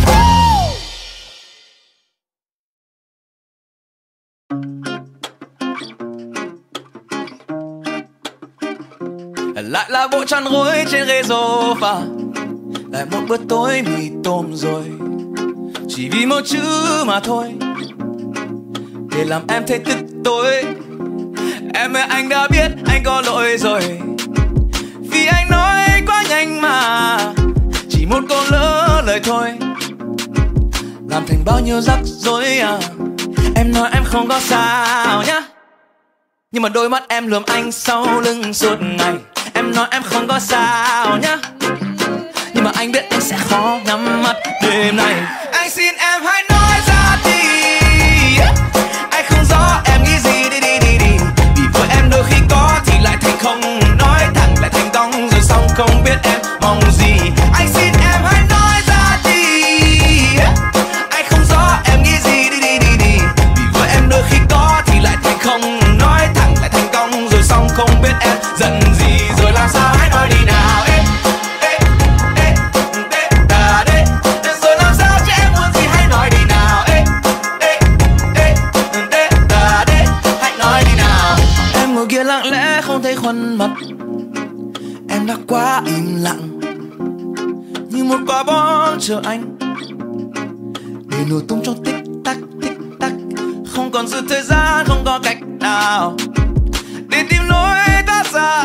Lại là bộ chăn gối trên ghế sofa, lại một bữa tối mì tôm rồi, chỉ vì một chữ mà thôi để làm em thấy tức tối. Em ơi anh đã biết anh có lỗi rồi, vì anh nói quá nhanh mà chỉ một câu lỡ lời thôi làm thành bao nhiêu rắc rối à. Em nói em không có sao nhá, nhưng mà đôi mắt em lườm anh sau lưng suốt ngày. Em nói em không có sao nhá, nhưng mà anh biết anh sẽ khó nhắm mắt đêm này. Anh xin em hãy nói ra đi. Anh không rõ em nghĩ gì đi đi đi đi. Vì với em đôi khi có thì lại thành không. Nói thẳng lại thành công rồi xong không biết em mong gì. Anh xin em hãy nói ra đi. Anh không rõ em nghĩ gì đi đi đi đi. Vì với em đôi khi có thì lại thành không. Nói thẳng lại thành công rồi xong không biết em giận gì rồi làm sao hãy nói đi nào. Ê, ê, ê, ê, ta đê. Rồi làm sao chứ em muốn gì hãy nói đi nào. Ê, ê, ê, ê, ta đê. Hãy nói đi nào. Em ngồi kia lặng lẽ không thấy khuôn mặt, em đã quá im lặng như một quả bom chờ anh để nổ tung trong tích tắc tích tắc. Không còn sự thời gian, không có cách nào để tìm lối thoát ra.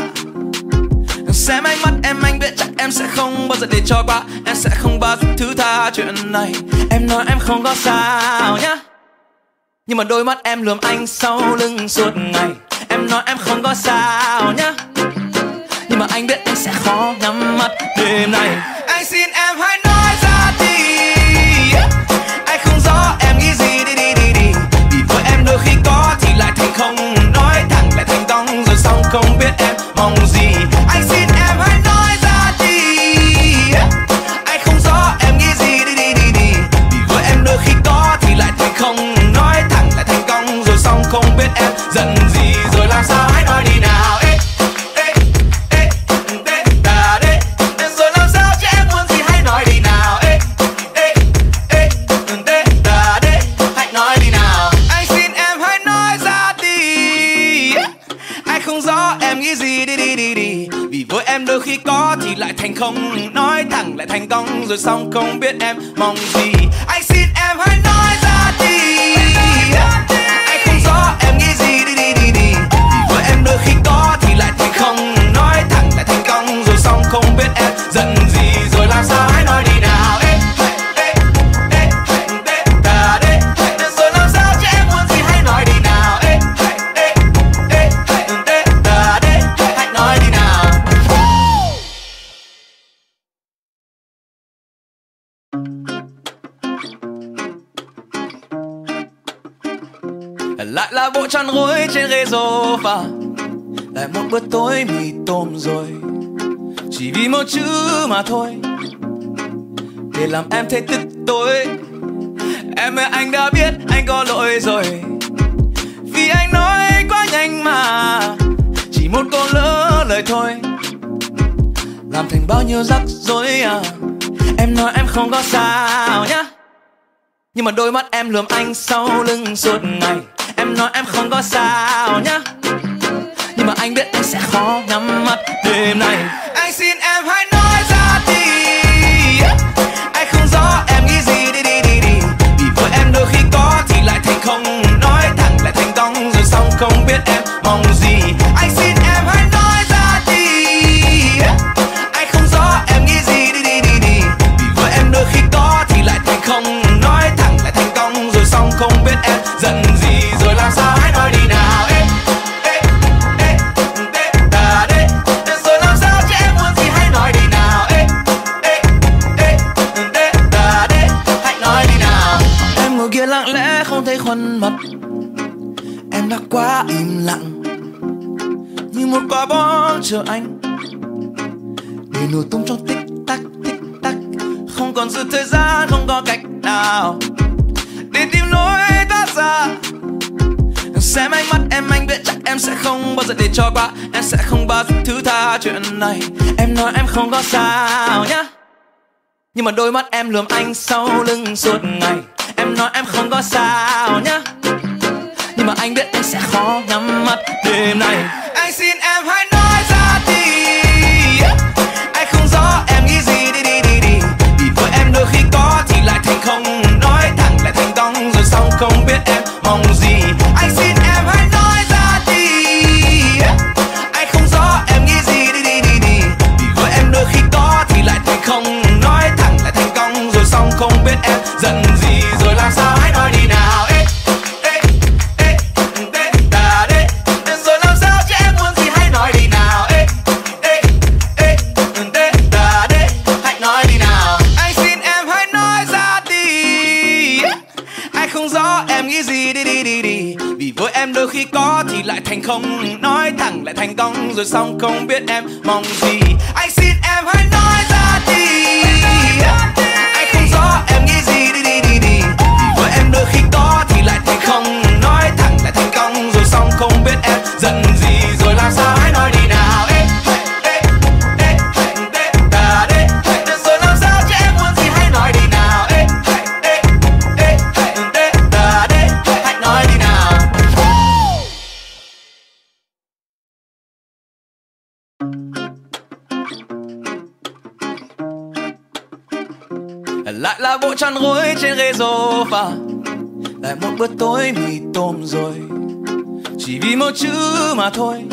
Xem ánh mắt em anh biết chắc em sẽ không bao giờ để cho qua. Em sẽ không bao giờ thứ tha chuyện này. Em nói em không có sao nhá, nhưng mà đôi mắt em lườm anh sau lưng suốt ngày. Em nói em không có sao nhá, nhưng mà anh biết anh sẽ khó nhắm mắt đêm này. Anh xin em hãy nói ra đi. Anh không rõ em nghĩ gì đi đi đi đi. Vì với em đôi khi có thì lại thành không. Nói thẳng lại thành công rồi xong không biết em mong gì. Anh xin em hãy nói ra đi. Anh không rõ em nghĩ gì đi đi đi đi. Vì với em đôi khi có thì lại thành không. Nói thẳng lại thành công rồi xong không biết em giận gì rồi làm sao hãy nói đi nào. Ê, ê, ê, ê, ta đê. Rồi làm sao chứ em muốn gì hãy nói đi nào. Ê, ê, ê, ê, ta đê. Hãy nói đi nào. Anh xin em hãy nói ra đi. Anh không rõ em nghĩ gì đi đi đi đi. Vì với em đôi khi có thì lại thành không. Nói thẳng lại thành công rồi xong không biết em mong gì. Anh xin em hãy nói ra đi. Anh không rõ em nghĩ gì đi đi đi đi. Vì với em đôi khi có thì lại thành không. Nói thẳng lại thành công rồi xong không biết em giận gì rồi làm sao hãy nói đi nào. Ê, ê, ê, ê, ta đê. Rồi làm sao chứ em muốn gì hãy nói đi nào. Ê, ê, ê, ê, ta đê. Hãy nói đi nào. Lại là bộ chăn gối trên ghế sofa, lại một bữa tối mì tôm rồi, chỉ vì một chữ mà thôi để làm em thấy tức tối. Em ơi anh đã biết anh có lỗi rồi, vì anh nói quá nhanh mà chỉ một câu lỡ lời thôi làm thành bao nhiêu rắc rối à. Em nói em không có sao nhá, nhưng mà đôi mắt em lườm anh sau lưng suốt ngày. Em nói em không có sao nhá, nhưng mà anh biết anh sẽ khó nhắm mắt đêm này. Anh xin em hãy nói ra đi. Anh không rõ em nghĩ gì đi đi đi đi. Vì với em đôi khi có thì lại thành không. Nói thẳng lại thành công rồi xong không biết em mong gì. Anh xin em hãy nói ra đi. khuôn mặt. Em đã quá im lặng như một quả bom chờ anh để nổ tung trong tích tắc tích tắc. Không còn dư thời gian, không có cách nào để tìm lối thoát ra. Xem ánh mắt em, anh biết chắc em sẽ không bao giờ để cho qua. Em sẽ không bao giờ thứ tha chuyện này. Em nói em không có sao nhá, nhưng mà đôi mắt em lườm anh sau lưng suốt ngày. Em nói em không có sao nhá, nhưng mà anh biết anh sẽ khó nhắm mắt đêm này. Anh xin em hãy nói ra đi, anh không rõ em nghĩ gì đi đi đi đi. Vì với em đôi khi có thì lại thành không, nói thẳng lại thành cong rồi xong không biết em mong gì. Anh xin em hãy nói ra đi, anh không rõ em nghĩ gì đi đi đi đi. Vì với em đôi khi có thì lại thành không, nói thẳng lại thành cong rồi xong không biết em giận gì rồi làm sao. Hãy nói đi nào. Ê, ê, ê, ê, đà đê. Rồi làm sao chứ em muốn gì hãy nói đi nào. Ê, ê, ê, ê, đà đê. Hãy nói đi nào. Anh xin em hãy nói ra đi, anh không rõ em nghĩ gì đi đi đi đi. Vì với em đôi khi có thì lại thành không, nói thẳng lại thành cong rồi xong không biết em mong gì. Anh xin em hãy nói ra đi, anh không rõ em nghĩ gì đi đi đi đi. Vì với em đôi khi có thì lại thành không, nói thẳng lại thành cong rồi xong không biết em giận gì rồi làm sao. Hãy nói đi nào. Ê, ê, ê, ê, đà đê. Rồi làm sao chứ em muốn gì hãy nói đi nào. Ê, ê, ê, ê, đà đê. Hãy nói đi nào. Lại là bộ chăn gối trên ghế sofa, lại một bữa tối mì tôm rồi, chỉ vì một chữ mà thôi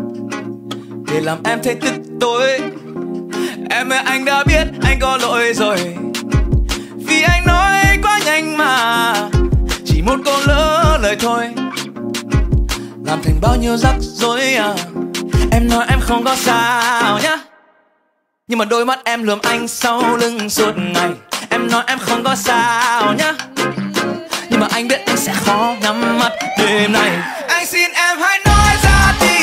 để làm em thấy tức tối. Em ơi anh đã biết anh có lỗi rồi, vì anh nói quá nhanh mà chỉ một câu lỡ lời thôi làm thành bao nhiêu rắc rối à. Em nói em không có sao nhá, nhưng mà đôi mắt em lườm anh sau lưng suốt ngày. Em nói em không có sao nhá, nhưng mà anh biết anh sẽ khó nhắm mắt đêm này. Anh xin em hãy nói ra đi,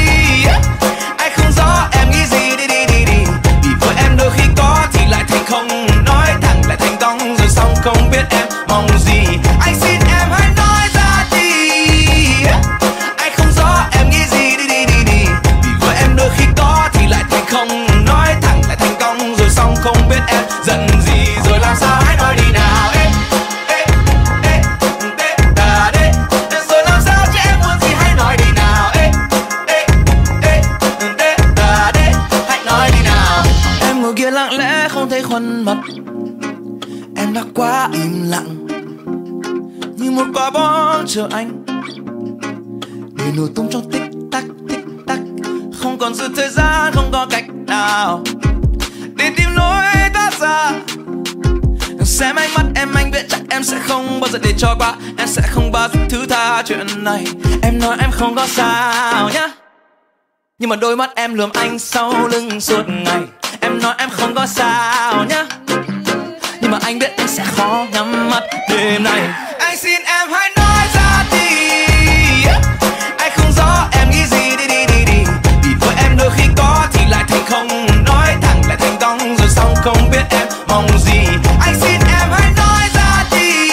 anh không rõ em nghĩ gì đi đi đi đi. Vì với em đôi khi có thì lại thành không, nói thẳng lại thành cong rồi xong không biết em mong gì. Anh xin em hãy nói ra đi, anh không rõ em nghĩ gì đi đi đi đi. Vì với em đôi khi có thì lại thành không, nói thẳng lại thành cong rồi xong không biết em giận gì rồi làm sao. Hãy nói đi nào. Ê, ê, ê, ê, đà đê. Rồi làm sao chứ em muốn gì hãy nói đi nào. Ê, ê, ê, ê, đà đê. Hãy nói đi nào. Em ngồi kia lặng lẽ không thấy khuôn mặt, em đã quá im lặng như một quả bom chờ anh để nổ tung trong tích tắc tích tắc. Không còn dư thời gian, không có cách nào để tìm lối thoát ra. Xem ánh mắt em, anh biết chắc em sẽ không bao giờ để cho qua. Em sẽ không bao giờ thứ tha chuyện này. Em nói em không có sao nhá, nhưng mà đôi mắt em lườm anh sau lưng suốt ngày. Em nói em không có sao nhá, nhưng mà anh biết anh sẽ khó nhắm mắt đêm này. Anh xin em hãy nói ra đi, anh không rõ em nghĩ gì đi đi đi đi. Vì với em đôi khi có thì lại thành không, nói thẳng lại thành cong rồi xong không biết em mong gì. Anh xin em hãy nói ra đi,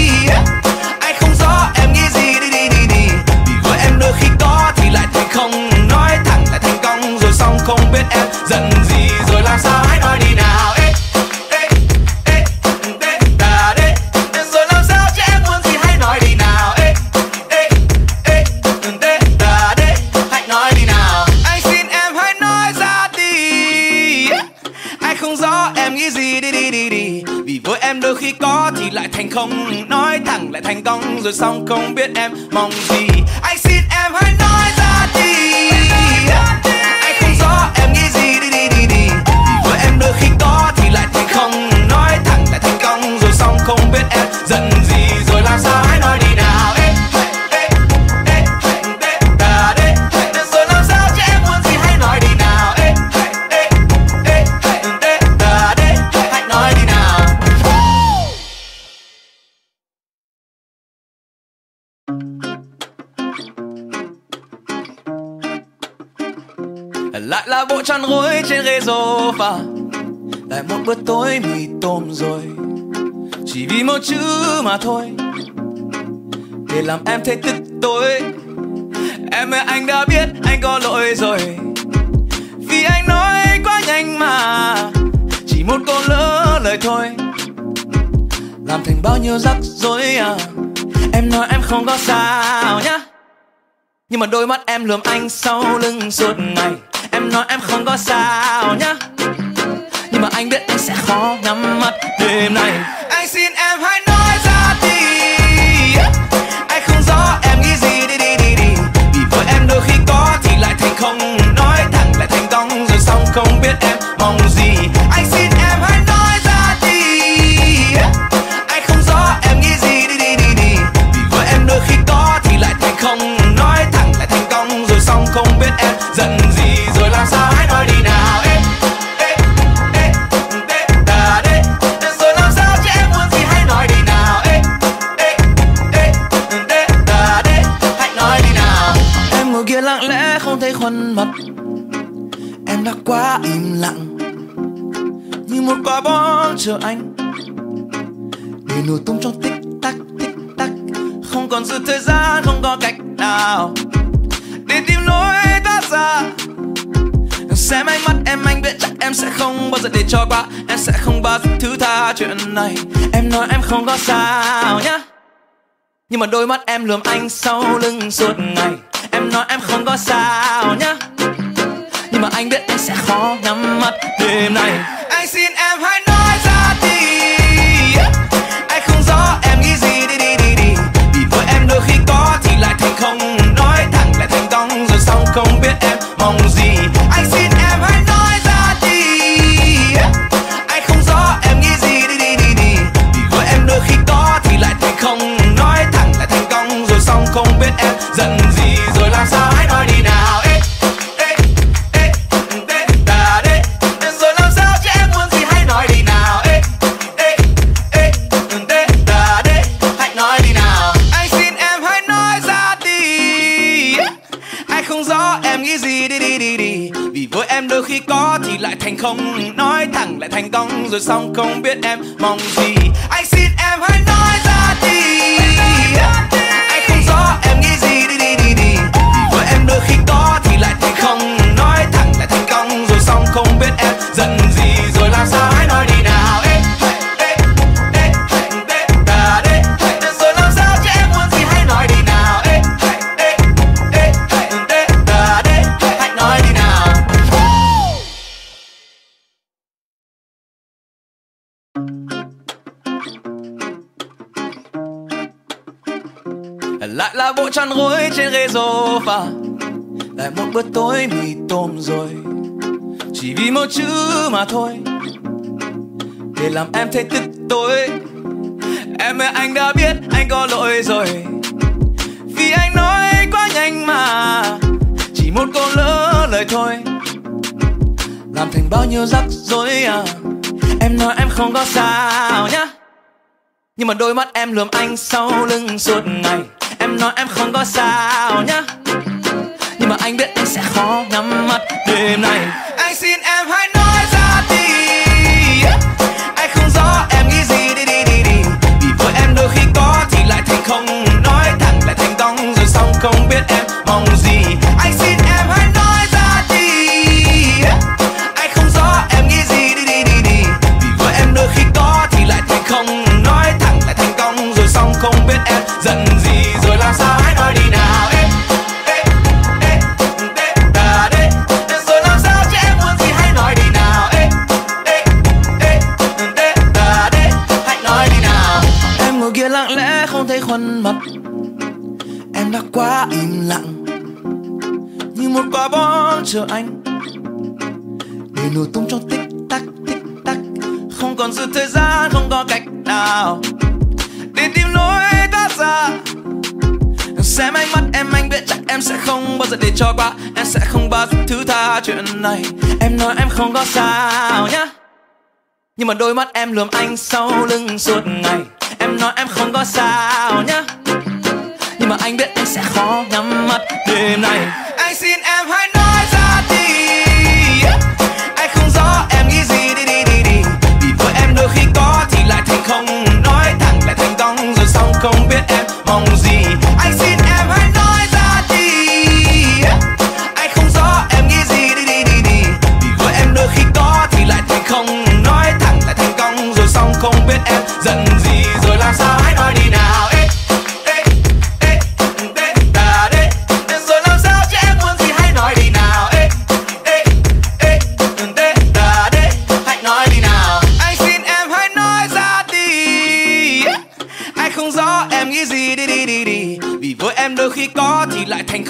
anh không rõ em nghĩ gì đi đi đi đi. Vì với em đôi khi có thì lại thành không, nói thẳng lại thành cong rồi xong không biết em giận gì rồi làm sao. Hãy nói đi nào. Ê, ê, ê, ê, đà đê. Rồi làm sao chứ em muốn gì hãy nói đi nào. Ê, ê, ê, ê, đà đê. Hãy nói đi nào. Anh xin em hãy nói ra đi, anh không rõ em nghĩ gì đi đi đi đi. Vì với em đôi khi có thì lại thành không, nói thẳng lại thành cong rồi xong không biết em mong gì. Anh xin em hãy nói ra đi, anh không rõ em nghĩ gì đi đi đi đi. Vì với em đôi khi có thì lại thành không, nói thẳng lại thành cong rồi xong không biết em giận gì rồi làm sao. Hãy nói đi nào. Ê, ê, ê, ê, đà đê. Rồi làm sao chứ em muốn gì hãy nói đi nào. Ê, ê, ê, ê, đà đê. Hãy nói đi nào. Lại là bộ chăn gối trên ghế sofa, lại một bữa tối mì tôm rồi, chỉ vì một chữ mà thôi, để làm em thấy tức tối. Em ơi anh đã biết anh có lỗi rồi, vì anh nói quá nhanh mà, chỉ một câu lỡ lời thôi, làm thành bao nhiêu rắc rối à. Em nói em không có sao nhá, nhưng mà đôi mắt em lườm anh sau lưng suốt ngày. Em nói em không có sao nhá, nhưng mà anh biết anh sẽ khó nhắm mắt đêm nay. Anh xin em hãy nói ra đi, anh không rõ em nghĩ gì đi đi đi đi. Vì với em đôi khi có thì lại thành không, nói thẳng lại thành công rồi xong không biết em mong gì. Anh xin em hãy nói ra đi, anh không rõ em nghĩ gì đi đi đi đi. Vì với em đôi khi có thì lại thành không, nói thẳng lại thành công rồi xong không biết em giận gì. Rồi làm sao hãy nói đi nào. Ê, ê, ê, ê, đà đê. Rồi làm sao chứ em muốn gì hãy nói đi nào. Ê, ê, ê, ê, đà đê. Hãy nói đi nào. Em ngồi kia lặng lẽ không thấy khuôn mặt, em đã quá im lặng như một quả bom chờ anh để nổ tung trong tích tắc tích tắc. Không còn dư thời gian, không có cách nào để tìm lối thoát ra. Xem ánh mắt em anh biết chắc em sẽ không bao giờ để cho qua, em sẽ không bao giờ thứ tha chuyện này. Em nói em không có sao nhá, nhưng mà đôi mắt em lườm anh sau lưng suốt ngày. Em nói em không có sao nhá, nhưng mà anh biết anh sẽ khó nhắm mắt đêm nay. Anh xin em hãy nói ra đi, anh không rõ em nghĩ gì đi đi đi đi. Vì với em đôi khi có thì lại thành không, nói thẳng lại thành công rồi xong không biết em mong gì. Anh xin em hãy nói ra đi, anh không rõ em nghĩ gì đi đi đi đi. Vì với em đôi khi có thì lại thành không, nói thẳng lại thành công rồi xong không biết em giận gì. Rồi làm sao hãy nói đi nào. Ê, ê, ê, ê, đà đê. Rồi làm sao chứ em muốn gì hãy nói đi nào. Ê, ê, ê, ê, đà đê. Hãy nói đi nào. Anh xin em hãy nói ra đi, anh không rõ em nghĩ gì đi đi đi đi. Vì với em đôi khi có thì lại thành không, nói thẳng lại thành công rồi xong không biết em mong gì. Anh xin em hãy nói ra đi, anh không rõ em nghĩ gì đi đi đi đi. Vì với em đôi khi có thì lại thành không, nói thẳng lại thành công rồi xong không biết em giận gì. Rồi làm sao hãy nói đi nào. Ê, ê, ê, ê, đà đê. Rồi làm sao chứ em muốn gì hãy nói đi nào. Ê, ê, ê, ê, đà đê. Hãy nói đi nào. Lại là bộ chăn gối trên ghế sofa, lại một bữa tối mì tôm rồi, chỉ vì một chữ mà thôi, để làm em thấy tức tối. Em ơi anh đã biết anh có lỗi rồi, vì anh nói quá nhanh mà, chỉ một câu lỡ lời thôi, làm thành bao nhiêu rắc rối à. Em nói em không có sao nhá, nhưng mà đôi mắt em lườm anh sau lưng suốt ngày. Em nói em không có sao nhá, nhưng mà anh biết anh sẽ khó nhắm mắt đêm nay. Anh xin em hãy nói ra đi, anh không rõ em nghĩ gì đi đi đi đi. Vì với em đôi khi có thì lại thành không, nói thẳng lại thành công rồi xong không biết em mong gì. Anh xin em hãy nói ra đi, anh không rõ em nghĩ gì đi đi đi đi. Vì với em đôi khi có thì lại thành không, nói thẳng lại thành công rồi xong không biết em giận gì. Rồi làm sao hãy nói đi nào. Ê, ê, ê, ê, đà đê. Rồi làm sao chứ em muốn gì hãy nói đi nào. Ê, ê, ê, ê, đà đê. Hãy nói đi nào. Em ngồi kia lặng lẽ không thấy khuôn mặt, em đã quá im lặng như một quả bom chờ anh để nổ tung trong tích tắc tích tắc. Không còn dư thời gian, không có cách nào để tìm lối thoát ra. Xem ánh mắt em anh biết chắc em sẽ không bao giờ để cho qua, em sẽ không bao giờ thứ tha chuyện này. Em nói em không có sao nhá, nhưng mà đôi mắt em lườm anh sau lưng suốt ngày. Em nói em không có sao nhá, nhưng mà anh biết anh sẽ khó nhắm mắt đêm nay. Anh xin em hãy nói ra đi,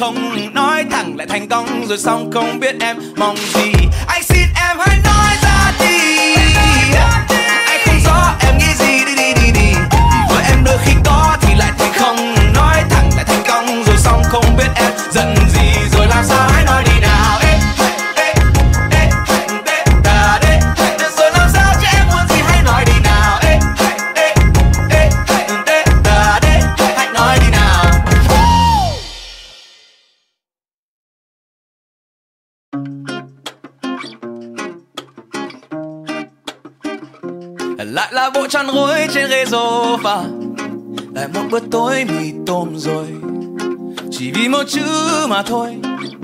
không. Nói thẳng lại thành công rồi xong không biết em mong gì. Anh xin em hãy nói ra đi. Anh không rõ em nghĩ gì đi đi đi đi. Vì với em đôi khi có thì lại thành không. Nói thẳng lại thành công rồi xong không biết em giận gì. Rồi làm sao hãy nói đi nào. Ê, ê, ê, ê, đà đê. Rồi làm sao chứ em muốn gì hãy nói đi nào. Ê, ê, ê, ê, đà đê. Hãy nói đi nào. Lại là bộ chăn gối trên ghế sofa. Lại một bữa tối mì tôm rồi. Chỉ vì một chữ mà thôi,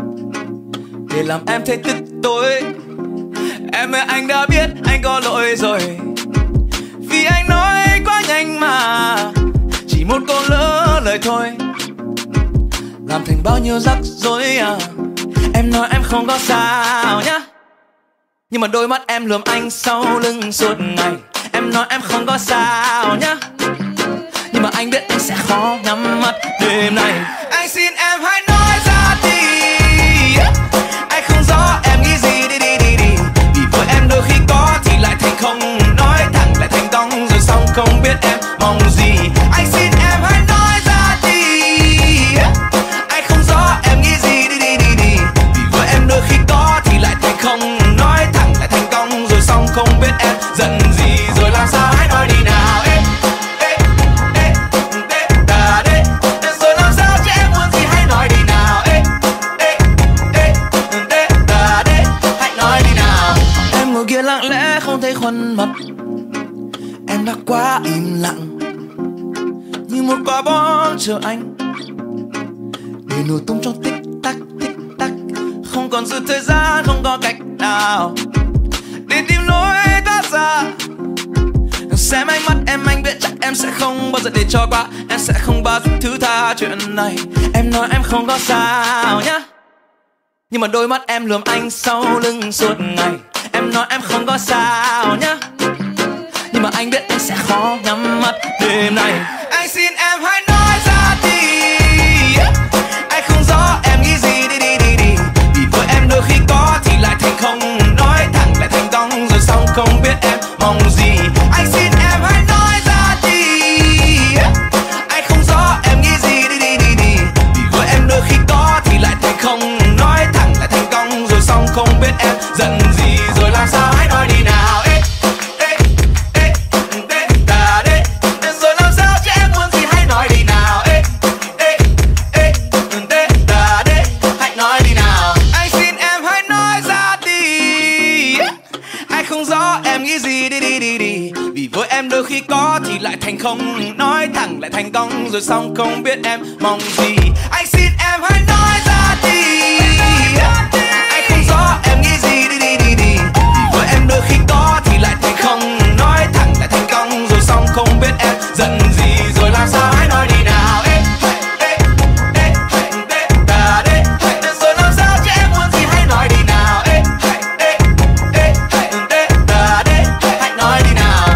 để làm em thấy tức tối. Em ơi anh đã biết anh có lỗi rồi. Vì anh nói quá nhanh mà. Chỉ một câu lỡ lời thôi, làm thành bao nhiêu rắc rối à. Em nói em không có sao nhá. Nhưng mà đôi mắt em lườm anh sau lưng suốt ngày. Em nói em không có sao nhá. Nhưng mà anh biết anh sẽ khó nhắm mắt đêm này. Anh xin em hãy nói ra đi. Anh không rõ em nghĩ gì đi đi đi đi. Vì với em đôi khi có thì lại thành không. Nói thẳng lại thành công rồi xong không biết em mong gì. Anh xin em hãy nói ra đi. Anh không rõ em nghĩ gì đi đi đi đi. Vì với em đôi khi có thì lại thành không. Nói thẳng lại thành công rồi xong không biết em giận gì. Rồi làm sao hãy nói đi nào. Ê, ê, ê, ê, đà đê. Rồi làm sao chứ em muốn gì hãy nói đi nào. Ê, ê, ê, ê, đà đê. Hãy nói đi nào. Em ngồi kia lặng lẽ không thấy khuôn mặt. Em đã quá im lặng, như một quả bom chờ anh để nổ tung trong tích tắc tích tắc. Không còn dư thời gian, không có cách nào để tìm lối thoát ra. Xem ánh mắt em anh biết chắc em sẽ không bao giờ để cho qua. Em sẽ không bao giờ thứ tha chuyện này. Em nói em không có sao nhá. Nhưng mà đôi mắt em lườm anh sau lưng suốt ngày. Em nói em không có sao nhá. Nhưng mà anh biết anh sẽ khó nhắm mắt đêm này. Anh xin em hãy nói ra đi. Anh không rõ em nghĩ gì đi đi đi đi. Vì với em đôi khi có thì lại thành không. Nói thẳng lại thành công rồi xong không biết em mong gì. Anh xin em hãy nói ra đi. Anh không rõ em nghĩ gì đi đi đi đi. Vì với em đôi khi có thì lại thành không. Nói thẳng lại thành công rồi xong không biết em giận gì. Rồi làm sao hãy nói đi nào. Ê, ê, ê, ê, đà đê. Rồi làm sao chứ em muốn gì hãy nói đi nào. Ê, ê, ê, ê, đà đê. Hãy nói đi nào. Anh xin em hãy nói ra đi. Anh không rõ em nghĩ gì đi đi đi đi. Vì với em đôi khi có thì lại thành không. Nói thẳng lại thành công rồi xong không biết em mong gì. Anh xin em hãy nói ra đi. Anh không rõ em nghĩ gì đi đi đi đi. Vì với em đôi khi có thì lại thành không. Nói thẳng lại thành công rồi xong không biết em giận gì. Rồi làm sao hãy nói đi nào. Ê, ê, ê, ê, đà đê. Rồi làm sao chứ em muốn gì hãy nói đi nào. Ê, ê, ê, ê, đà đê. Hãy nói đi nào.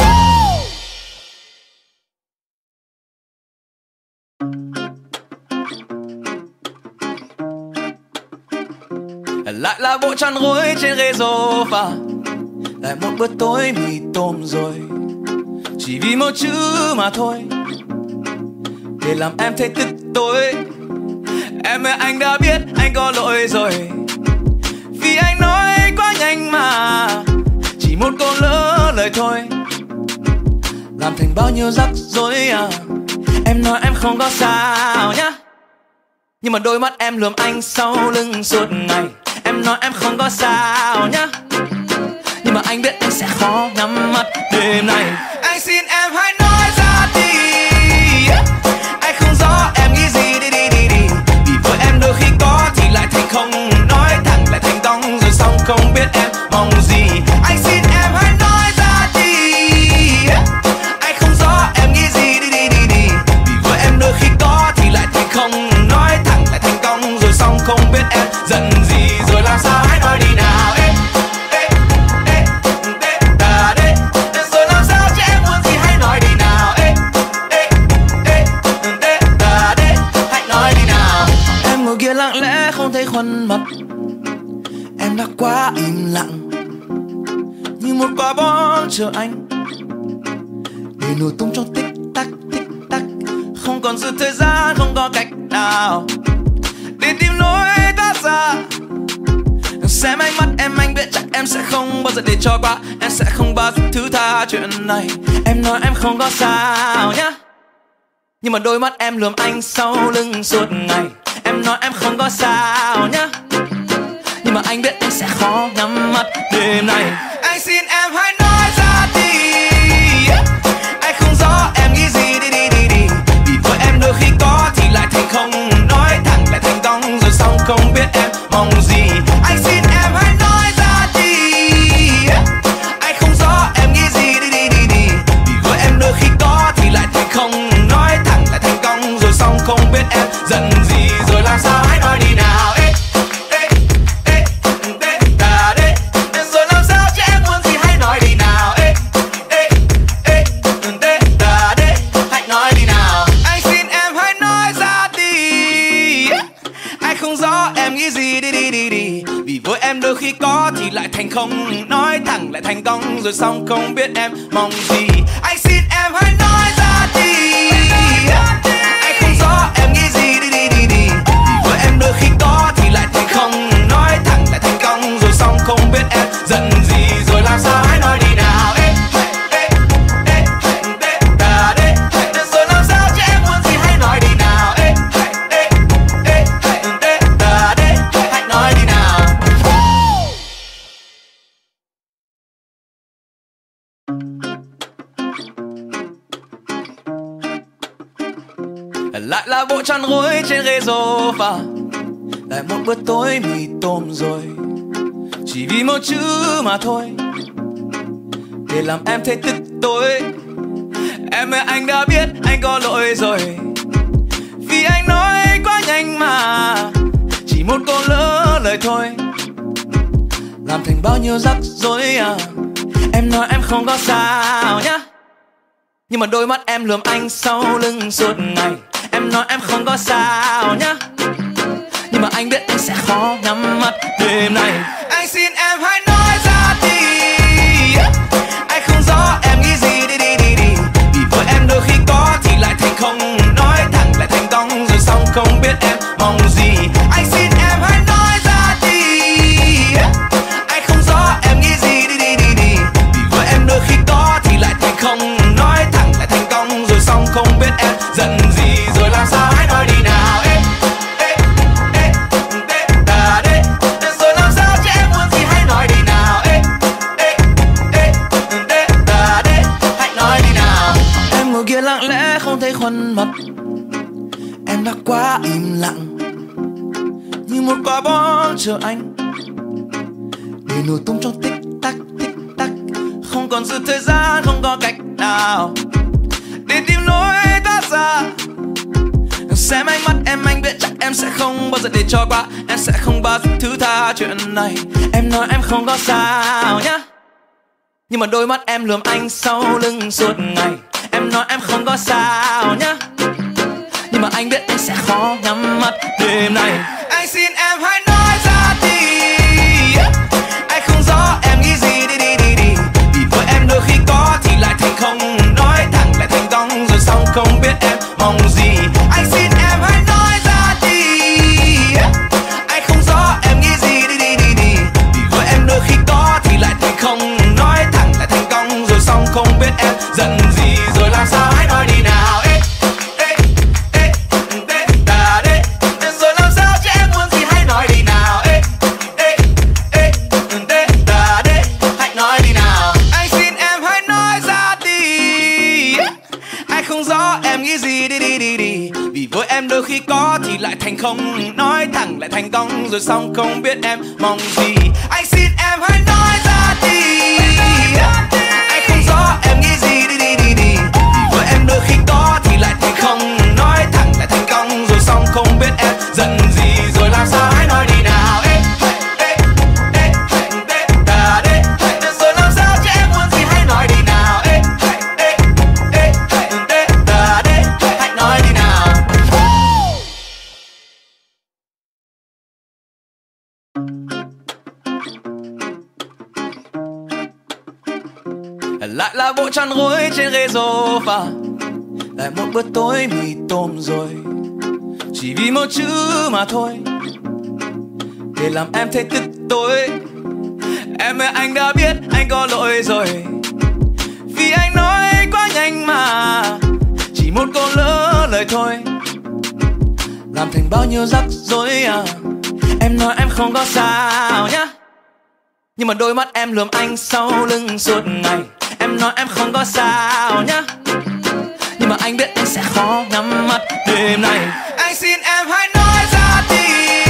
Lại là bộ chăn gối trên ghế sofa. Lại một bữa tối mì tôm rồi. Chỉ vì một chữ mà thôi, để làm em thấy tức tối. Em ơi anh đã biết anh có lỗi rồi. Vì anh nói quá nhanh mà. Chỉ một câu lỡ lời thôi, làm thành bao nhiêu rắc rối à. Em nói em không có sao nhá. Nhưng mà đôi mắt em lườm anh sau lưng suốt ngày. Em nói em không có sao nhá. Nhưng mà anh biết anh sẽ khó nhắm mắt đêm này. Anh xin em hãy nói ra đi. Anh không rõ em nghĩ gì đi đi đi đi. Vì với em đôi khi có thì lại thành không. Nói thẳng lại thành công rồi xong không biết em mong gì. Anh xin em hãy nói ra đi. Anh không rõ em nghĩ gì đi đi đi đi. Vì với em đôi khi có thì lại thành không. Nói thẳng lại thành công rồi xong không biết em giận gì. Rồi làm sao hãy nói đi nào. Ê, ê, ê, ê, đà đê. Rồi làm sao chứ Em đã quá im lặng, như một quả bom chờ anh để nổ tung trong tích tắc tích tắc. Không còn dư thời gian, không có cách nào để tìm lối thoát ra. Xem ánh mắt em, anh biết chắc em sẽ không bao giờ để cho qua. Em sẽ không bao giờ thứ tha chuyện này. Em nói em không có sao nhá, nhưng mà đôi mắt em lườm anh sau lưng suốt ngày. Em nói em không có sao nhá, nhưng mà anh biết anh sẽ khó nhắm mắt đêm nay. Anh xin em hãy nói ra đi, anh không rõ em nghĩ gì đi đi đi đi. Vì với em đôi khi có thì lại thành không, nói thẳng lại thành công rồi xong không biết em mong gì. Anh xin em hãy nói ra đi, anh không rõ em nghĩ gì đi đi đi đi. Vì với em đôi khi có thì lại thành không, nói thẳng lại thành công rồi xong không biết em giận gì. Rồi làm sao hãy nói đi nào. Ê, ê, ê, ê, ta đê. Rồi làm sao chứ em muốn gì hãy nói đi nào. Ê, ê, ê, ê, ta đê. Hãy nói đi nào. Anh xin em hãy nói ra đi, anh không rõ em nghĩ gì đi đi đi đi. Vì với em đôi khi có thì lại thành không, nói thẳng lại thành công rồi xong không biết em mong gì. Anh xin em hãy nói ra đi, anh không rõ em nghĩ gì đi đi đi đi. Vì với em đôi khi có thì lại thành không, nói thẳng lại thành công rồi xong không biết em giận gì. Rồi làm sao hãy nói đi nào. Ê, ê, ê, ê, ta đê. Rồi làm sao chứ em muốn gì hãy nói đi nào. Ê, ê, ê, ê, ta đê. Hãy nói đi nào. Lại là bộ chăn gối trên ghế sofa, lại một bữa tối mì tôm rồi, chỉ vì một chữ mà thôi để làm em thấy tức tối. Em ơi anh đã biết anh có lỗi rồi, vì anh nói quá nhanh mà chỉ một câu lỡ lời thôi làm thành bao nhiêu rắc rối à. Em nói em không có sao nhá, nhưng mà đôi mắt em lườm anh sau lưng suốt ngày. Em nói em không có sao nhá, nhưng mà anh biết anh sẽ khó nhắm mắt đêm nay. Anh xin em hãy nói ra đi, anh không rõ em nghĩ gì đi đi đi đi. Vì với em đôi khi có thì lại thành không, nói thẳng lại thành công rồi xong không biết em mong gì. Anh xin em hãy nói ra đi, anh không rõ em nghĩ gì đi đi đi đi. Vì với em đôi khi có thì lại thành không, nói thẳng lại thành công rồi xong không biết em giận gì. Rồi làm sao hãy nói đi nào. Ê, ê, ê, ê, ta đê. Rồi làm sao chứ em muốn gì hãy nói đi nào. Ê, ê, ê, ê, ta đê. Hãy nói đi nào. Em ngồi kia lặng lẽ không thấy khuôn mặt, em đã quá im lặng, như một quả bom chờ anh để nổ tung trong tích tắc tích tắc. Không còn dư thời gian, không có cách nào để tìm lối thoát ra. Xem ánh mắt em, anh biết chắc em sẽ không bao giờ để cho qua. Em sẽ không bao giờ thứ tha chuyện này. Em nói em không có sao nhá, nhưng mà đôi mắt em lườm anh sau lưng suốt ngày. Em nói em không có sao nhá, nhưng mà anh biết anh sẽ khó nhắm mắt đêm nay. Anh xin em hãy nói ra đi, anh không rõ em nghĩ gì đi đi đi đi. Vì với em đôi khi có thì lại thành không, nói thẳng lại thành công rồi xong không biết em mong gì. Anh xin em hãy nói ra đi, anh không rõ em nghĩ gì đi đi đi đi. Vì với em đôi khi có thì lại thành không, nói thẳng lại thành công rồi xong không biết em giận gì. Rồi làm sao hãy nói đi nào. Ê, ê, ê, ê, ta đê. Rồi làm sao chứ em muốn gì hãy nói đi nào. Ê, ê, ê, ê, ta đê. Hãy nói đi nào. Anh xin em hãy nói ra đi, anh không rõ em nghĩ gì đi đi đi đi. Vì với em đôi khi có thì lại thành không, nói thẳng lại thành công rồi xong không biết em mong gì. Anh xin em hãy nói ra đi, anh không rõ em nghĩ gì đi đi đi đi. Vì với em đôi khi có thì lại thành không, nói thẳng lại thành công rồi xong không biết em giận gì. Rồi làm sao hãy nói đi nào. Ê, ê, ê, ê, ta đê. Rồi làm sao chứ em muốn gì hãy nói đi nào. Ê, ê, ê, ê, ta đê. Hãy nói đi nào. Lại là bộ chăn gối trên ghế sofa, lại một bữa tối mì tôm rồi, chỉ vì một chữ mà thôi, để làm em thấy tức tối. Em ơi anh đã biết anh có lỗi rồi, vì anh nói quá nhanh mà, chỉ một câu lỡ lời thôi, làm thành bao nhiêu rắc rối à. Em nói em không có sao nhá, nhưng mà đôi mắt em lườm anh sau lưng suốt ngày. Em nói em không có sao nhá, nhưng mà anh biết anh sẽ khó nhắm mắt đêm này. Anh xin em hãy nói ra đi,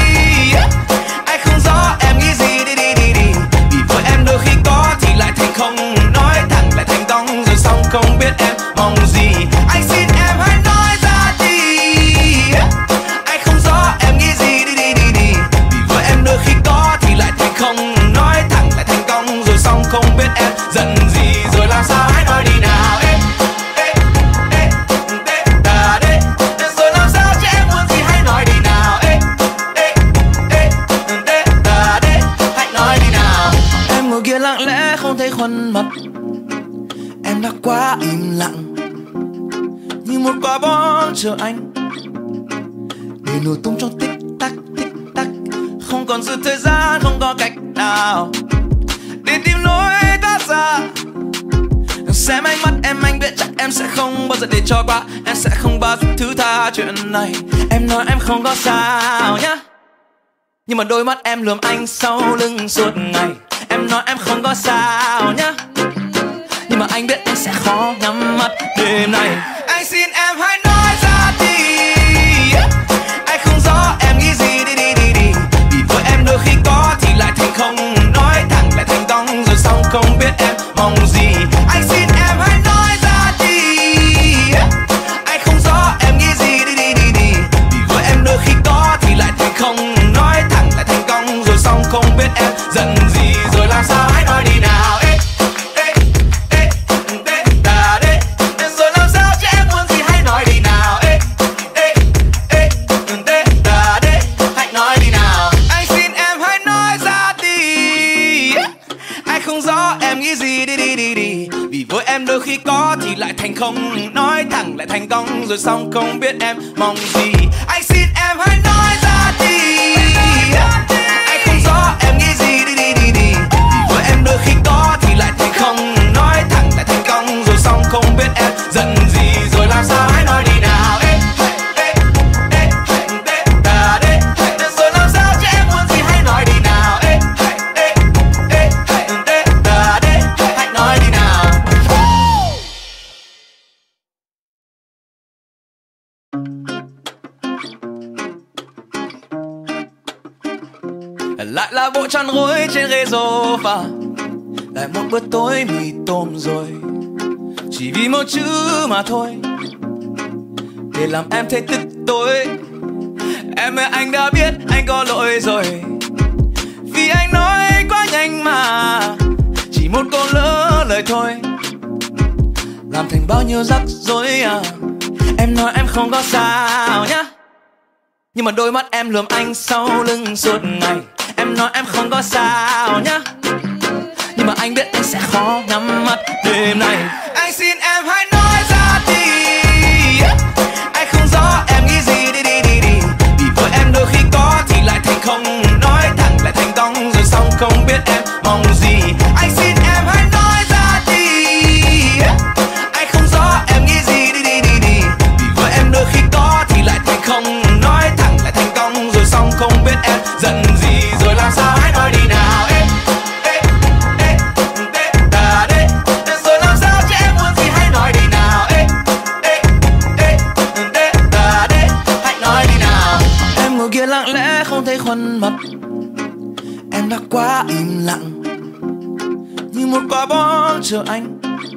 anh không rõ em nghĩ gì đi đi đi đi. Vì với em đôi khi có thì lại thành không, nói thẳng lại thành cong rồi xong không biết em mong gì. Anh xin em hãy nói ra đi, anh không rõ em nghĩ gì đi đi đi đi. Vì với em đôi khi có thì lại thành không, nói thẳng lại thành cong rồi xong không biết em giận gì. Rồi làm sao hãy nói đi nào. Ê, ê, ê, ê, đà đê. Rồi làm sao chứ em muốn gì hãy nói đi nào. Ê, ê, ê, ê, đà đê. Hãy nói đi nào. Em ngồi kia lặng lẽ không thấy khuôn mặt, em đã quá im lặng như một quả bom chờ anh để nổ tung trong tích tắc tích tắc. Không còn sự thời gian, không có cách nào để tìm lối thoát ra. Xem ánh mắt em anh biết chắc em sẽ không bao giờ để cho qua, em sẽ không bao giờ thứ tha chuyện này. Em nói em không có sao nhá, nhưng mà đôi mắt em lườm anh sau lưng suốt ngày. Em nói em không có sao nhá, nhưng mà anh biết anh sẽ khó nhắm mắt đêm này. Anh xin em hãy nói ra đi, anh không rõ em nghĩ gì đi đi đi đi. Vì với em đôi khi có thì lại thành không, nói thẳng lại thành cong rồi xong không biết em mong gì. Anh xin em hãy nói ra đi, anh không rõ em nghĩ gì đi đi đi đi. Vì với em đôi khi có thì lại thành không, nói thẳng lại thành cong rồi xong không biết em giận gì. Rồi làm sao hãy nói đi nào. Ê, ê, ê, ê, đà đê. Rồi làm sao chứ em muốn gì hãy nói đi nào. Ê, ê, ê, ê, đà đê. Hãy nói đi nào. Anh xin em hãy nói ra đi, anh không rõ em nghĩ gì đi đi đi đi. Vì với em đôi khi có thì lại thành không, nói thẳng lại thành cong rồi xong không biết em mong gì. Anh xin em hãy nói ra đi, anh không rõ em nghĩ gì đi đi đi đi. Vì với em đôi khi có thì lại thành không, nói thẳng lại thành cong rồi xong không biết em giận gì. Rồi làm sao hãy nói đi nào. Ê, ê, ê, ê, đà đê. Rồi làm sao chứ em muốn gì hãy nói đi nào. Ê, ê, ê, ê, đà đê. Hãy nói đi nào. Lại là bộ chăn gối trên ghế sofa, lại một bữa tối mì tôm rồi, chỉ vì một chữ mà thôi, để làm em thấy tức tối. Em ơi anh đã biết anh có lỗi rồi, vì anh nói quá nhanh mà, chỉ một câu lỡ lời thôi, làm thành bao nhiêu rắc rối à. Em nói em không có sao nhá, nhưng mà đôi mắt em lườm anh sau lưng suốt ngày. Em nói em không có sao nhá, nhưng mà anh biết anh sẽ khó nhắm mắt đêm này. Anh xin em hãy nói ra đi, anh không rõ em nghĩ gì đi đi đi đi. Vì với em đôi khi có thì lại thành không, nói thẳng lại thành cong rồi xong không biết em mong gì. Anh xin em hãy nói ra đi, anh không rõ em nghĩ gì đi đi đi đi. Vì với em đôi khi có thì lại thành không, nói thẳng lại thành cong rồi xong không biết em giận gì. Rồi làm sao hãy nói đi nào. Ê, ê, ê, ê, đà đê. Rồi làm sao chứ em muốn gì hãy nói đi nào. Ê, ê, ê, ê, đà đê. Hãy nói đi nào. Em ngồi kia lặng lẽ không thấy khuôn mặt, em đã quá im lặng như một quả bom chờ anh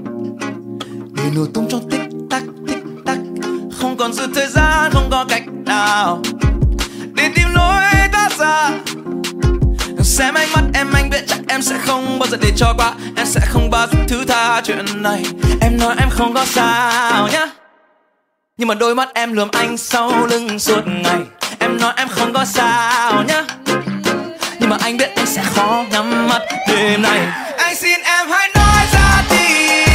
để nổ tung trong tích tắc tích tắc. Không còn sự thời gian, không có cách nào để tìm lối thoát ra. Xem ánh mắt em anh biết chắc em sẽ không bao giờ để cho qua, em sẽ không bao giờ thứ tha chuyện này. Em nói em không có sao nhá, nhưng mà đôi mắt em lườm anh sau lưng suốt ngày. Em nói em không có sao nhá, nhưng mà anh biết anh sẽ khó nhắm mắt đêm này. Anh xin em hãy nói ra đi,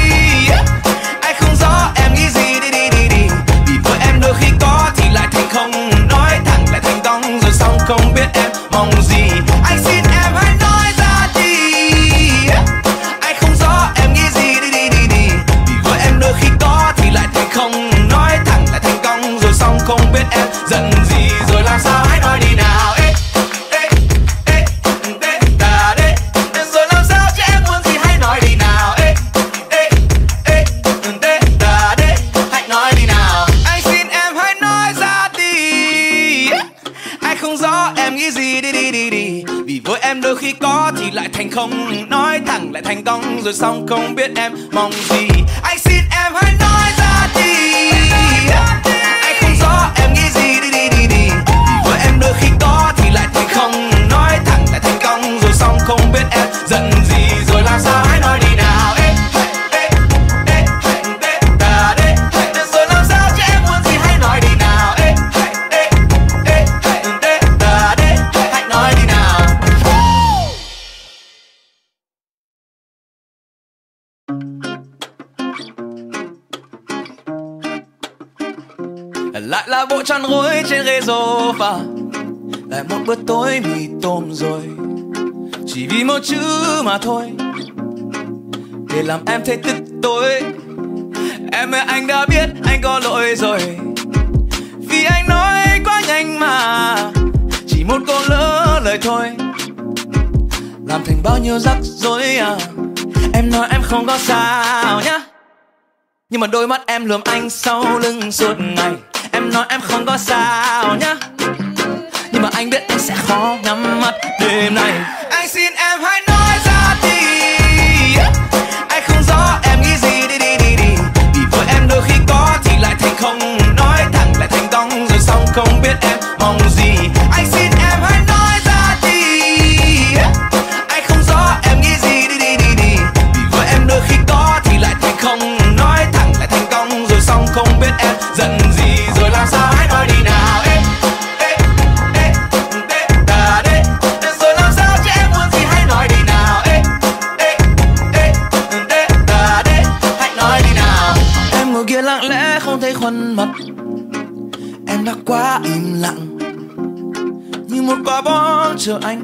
có thì lại thành không, nói thẳng lại thành công rồi xong không biết em mong gì. Anh xin em hãy nói ra đi, anh không rõ em nghĩ gì đi đi đi đi. Vì với em đôi khi có thì lại thành không, nói thẳng lại thành công rồi xong không biết em giận gì rồi làm sao hãy nói đi nào. Ê, ê, ê, ê, ta đê, rồi làm sao chứ em muốn gì hãy nói đi nào. Ê, ê, ê, ê, ta đê, hãy nói đi nào. Lại là bộ chăn gối trên ghế sofa, lại một bữa tối mì tôm rồi, chỉ vì một chữ mà thôi để làm em thấy tức tối. Em ơi anh đã biết anh có lỗi rồi, vì anh nói quá nhanh mà chỉ một câu lỡ lời thôi làm thành bao nhiêu rắc rối à. Em nói em không có sao nhá, nhưng mà đôi mắt em lườm anh sau lưng suốt ngày. Em nói em không có sao nhá, nhưng mà anh biết anh sẽ khó nhắm mắt đêm nay. Anh xin em hãy nói ra đi, anh không rõ em nghĩ gì đi đi đi đi. Vì với em đôi khi có thì lại thành không, nói thẳng lại thành công rồi xong không biết em mong gì. Anh xin em hãy nói ra đi, anh không rõ em nghĩ gì đi đi đi đi. Vì với em đôi khi có thì lại thành không, nói thẳng lại thành công rồi xong không biết em giận gì rồi làm sao hãy nói đi nào. Ê, ê, ê, ê, ta đê, rồi làm sao chứ em muốn gì hãy nói đi nào. Ê, ê, ê, ê, ta đê, hãy nói đi nào. Em ngồi kia lặng lẽ không thấy khuôn mặt, em đã quá im lặng như một quả bom chờ anh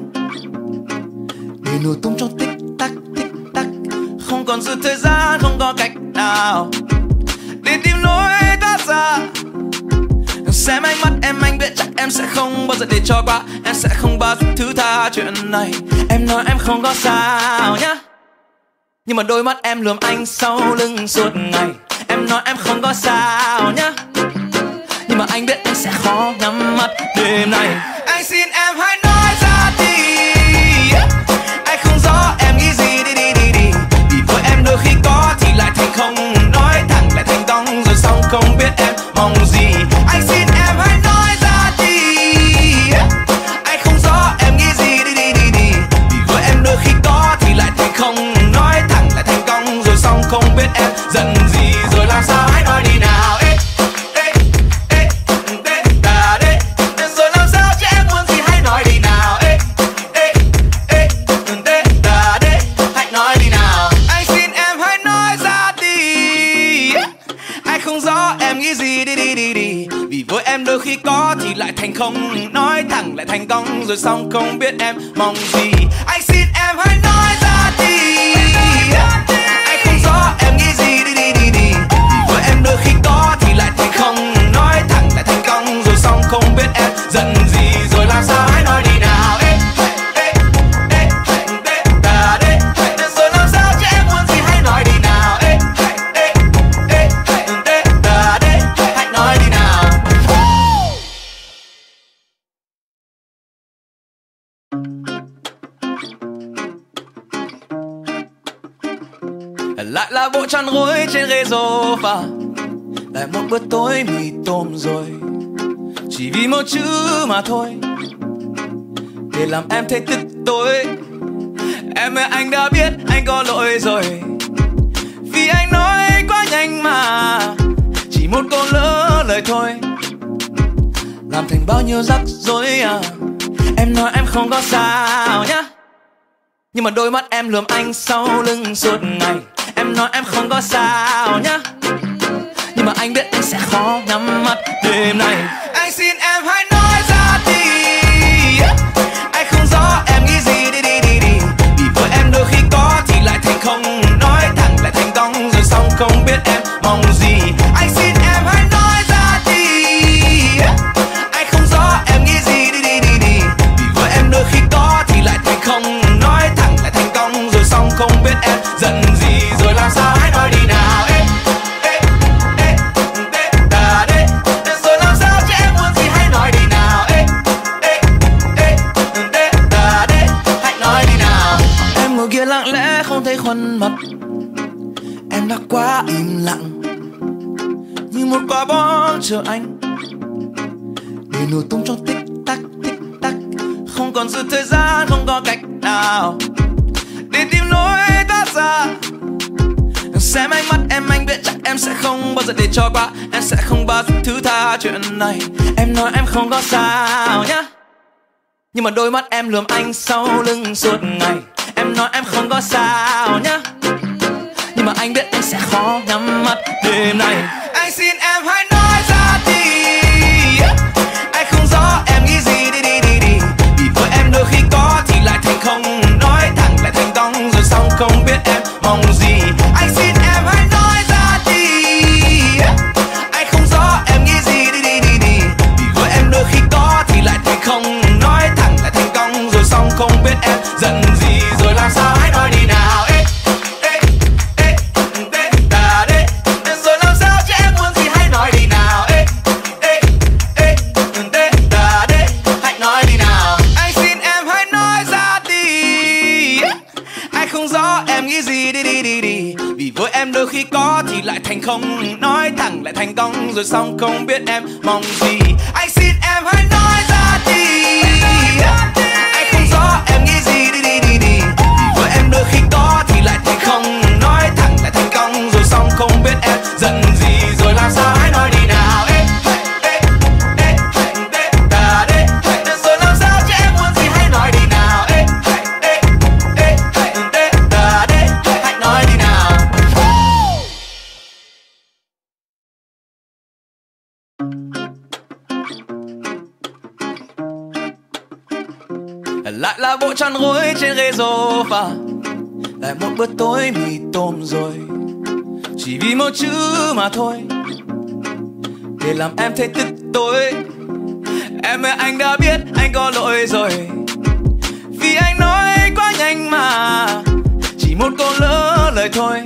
để nổ tung trong tích tắc tích tắc. Không còn dư thời gian, không có cách nào để tìm lối thoát ra. Xem ánh mắt em anh biết chắc em sẽ không bao giờ để cho qua, em sẽ không bao giờ thứ tha chuyện này. Em nói em không có sao nhá, nhưng mà đôi mắt em lườm anh sau lưng suốt ngày. Em nói em không có sao nhá, nhưng mà anh biết anh sẽ khó nhắm mắt đêm nay. Anh xin em hãy nói ra đi, anh không rõ em nghĩ gì đi đi đi đi. Vì với em đôi khi có thì lại thành không, nói thẳng lại thành công rồi xong không biết em mong gì. Anh xin em hãy nói ra đi, anh không rõ em nghĩ gì đi đi đi đi. Vì với em đôi khi có thì lại thành không, nói thẳng lại thành công rồi xong không biết em giận gì rồi làm sao hãy nói đi nào. Ê, ê, ê, ê, ta đê, rồi làm sao chứ em muốn gì hãy nói đi nào. Ê, ê, ê, ê, ta đê, hãy nói đi nào. Anh xin em hãy nói ra đi, anh không rõ em nghĩ gì đi đi đi đi. Vì với em đôi khi có thì lại thành không, nói thẳng lại thành công rồi xong không biết em mong gì. Anh xin em hãy nói ra đi, anh không rõ em nghĩ gì đi đi đi đi. Vì với em đôi khi có thì lại thành không, nói thẳng lại thành công rồi xong không biết em giận gì rồi làm sao hãy nói đi nào. Ê, ê, ê, ê, ta đê, rồi làm sao chứ em muốn gì hãy nói đi nào. Ê, ê, ê, ê, ta đê, hãy nói đi nào. Lại là bộ chăn gối trên ghế sofa, lại một bữa tối mì tôm rồi, chỉ vì một chữ mà thôi để làm em thấy tức tối. Em ơi anh đã biết anh có lỗi rồi, vì anh nói quá nhanh mà chỉ một câu lỡ lời thôi làm thành bao nhiêu rắc rối à. Em nói em không có sao nhá, nhưng mà đôi mắt em lườm anh sau lưng suốt ngày. Em nói em không có sao nhá, nhưng mà anh biết anh sẽ khó nhắm mắt đêm nay. Anh xin em hãy nói ra đi, anh không rõ em nghĩ gì đi đi đi đi. Vì với em đôi khi có thì lại thành không, nói thẳng lại thành công rồi xong không biết em mong gì. Anh xin em hãy nói ra đi, anh không rõ em nghĩ gì đi đi đi đi. Vì với em đôi khi có thì lại thành không, nói thẳng lại thành công rồi xong không biết em giận gì rồi làm sao hãy nói đi nào. Ê, ê, ê, ê, ta đê, rồi làm sao chứ em muốn gì hãy nói đi nào. ngồi kia lặng lẽ không thấy khuôn mặt. Em đã quá im lặng như một quả bom chờ anh để nổ tung trong tích tắc tích tắc. Không còn dư thời gian, không có cách nào để tìm lối thoát ra. Xem ánh mắt em, anh biết chắc em sẽ không bao giờ để cho qua. Em sẽ không bao giờ thứ tha chuyện này. Em nói em không có sao nhá, nhưng mà đôi mắt em lườm anh sau lưng suốt ngày. Em nói em không có sao nhá, nhưng mà anh biết anh sẽ khó nhắm mắt đêm này. Anh xin em hãy nói ra đi, anh không rõ em nghĩ gì đi đi đi đi. Vì với em đôi khi có thì lại thành không, nói thẳng lại thành công rồi xong không biết em mong gì. Anh xin em hãy nói ra đi, anh không rõ em nghĩ gì đi đi đi đi. Vì với em đôi khi có thì lại thành không, nói thẳng lại thành công rồi xong không biết em giận gì. Rồi làm sao hãy nói đi nào. Ê, ê, ê, ê, ta đê. Rồi làm sao chứ em muốn gì hãy nói đi nào. Ê, ê, ê, ê, ta đê. Hãy nói đi nào. Anh xin em hãy nói ra đi, anh không rõ em nghĩ gì đi đi đi đi. Vì với em đôi khi có thì lại thành không, nói thẳng lại thành công rồi xong không biết em mong gì. Anh xin em hãy nói ra đi, anh không rõ em nghĩ gì đi đi đi đi. Vì với em đôi khi có thì lại thành không, nói thẳng lại thành công rồi xong không biết em giận gì. Rồi làm sao hãy nói đi nào. Ê, ê, ê, ê, ta đê. Rồi làm sao chứ em muốn gì hãy nói đi nào. Ê, ê, ê, ê, ta đê. Hãy nói đi nào. Lại là bộ chăn gối trên ghế sofa, lại một bữa tối mì tôm rồi, chỉ vì một chữ mà thôi để làm em thấy tức tối. Em ơi anh đã biết anh có lỗi rồi, vì anh nói quá nhanh mà chỉ một câu lỡ lời thôi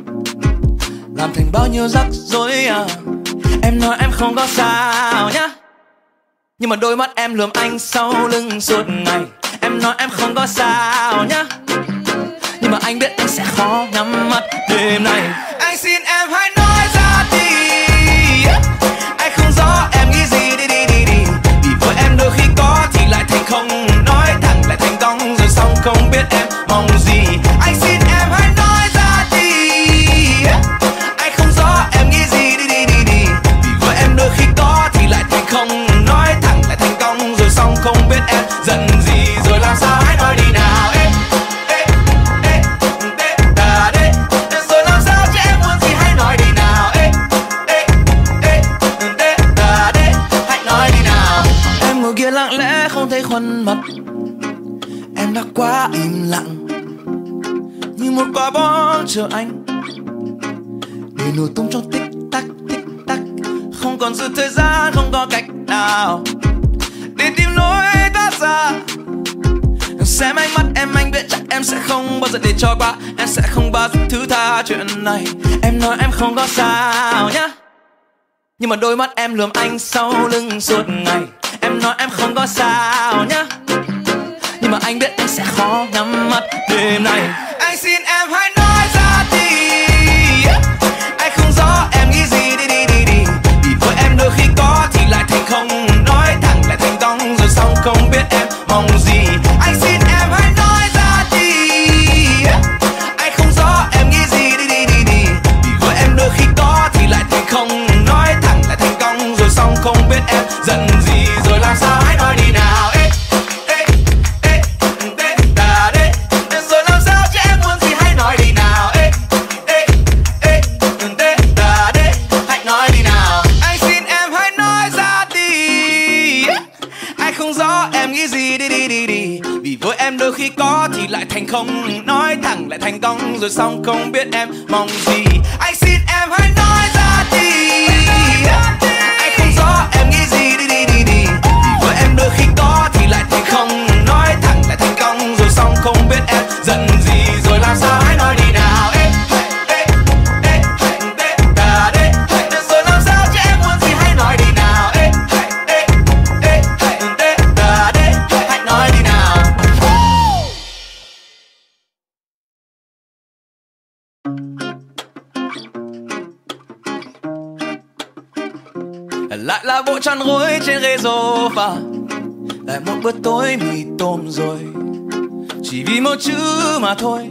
làm thành bao nhiêu rắc rối à. Em nói em không có sao nhá, nhưng mà đôi mắt em lườm anh sau lưng suốt ngày. Em nói em không có sao nhá, nhưng mà anh biết anh sẽ khó nhắm mắt đêm này. Anh xin em hãy nói ra đi, anh không rõ em nghĩ gì đi đi đi đi. Vì với em đôi khi có thì lại thành không, nói thẳng lại thành công rồi xong không biết em mong gì. Anh xin em hãy nói ra đi, anh không rõ em nghĩ gì đi đi đi đi. Vì với em đôi khi có thì lại thành không, nói thẳng lại thành công rồi xong không biết em giận gì. Rồi làm sao hãy nói đi nào. Ê, ê, ê, ê, ta đê. Rồi làm sao chứ em muốn gì hãy nói đi nào. Ê, ê, ê, ê, ta đê. Hãy nói đi nào. Em ngồi kia lặng lẽ không thấy khuôn mặt. Em đã quá im lặng như một quả bom chờ anh để nổ tung trong tích tắc tích tắc. Không còn dư thời gian, không có cách nào để tìm lối thoát ra. Xem ánh mắt em, anh biết chắc em sẽ không bao giờ để cho qua. Em sẽ không bao giờ thứ tha chuyện này. Em nói em không có sao nhá, nhưng mà đôi mắt em lườm anh sau lưng suốt ngày. Em nói em không có sao nhá, nhưng mà anh biết anh sẽ khó nhắm mắt đêm này. Anh xin em hãy nói ra đi, anh không rõ em nghĩ gì đi đi đi đi. Vì với em đôi khi có thì lại thành không, nói thẳng lại thành công rồi xong không biết em mong gì. Anh xin em hãy nói ra đi, anh không rõ em nghĩ gì đi đi đi đi. Vì với em đôi khi có thì lại thành không, nói thẳng lại thành công rồi xong không biết em giận gì. Rồi làm sao hãy nói đi nào. Ê, ê, ê, ê, ta đê. Rồi làm sao chứ em muốn gì hãy nói đi nào. Ê, ê, ê, ê, ta đê. Hãy nói đi nào. Anh xin em hãy nói ra đi, anh không rõ em nghĩ gì đi đi đi đi. Vì với em đôi khi có thì lại thành không, nói thẳng lại thành công rồi xong không biết em mong gì. Anh xin em hãy nói ra đi, anh không rõ em nghĩ gì đi đi đi đi. Vì với em đôi khi có thì lại thành không, nói thẳng lại thành công rồi xong không biết em giận gì. Rồi làm sao hãy nói đi nào. Ê, ê, ê, ê, ta đê. Rồi làm sao chứ em muốn gì hãy nói đi nào. Ê, ê, ê, ê, ta đê. Hãy nói đi nào. Lại là bộ chăn gối trên ghế sofa, lại một bữa tối mì tôm rồi, chỉ vì một chữ mà thôi,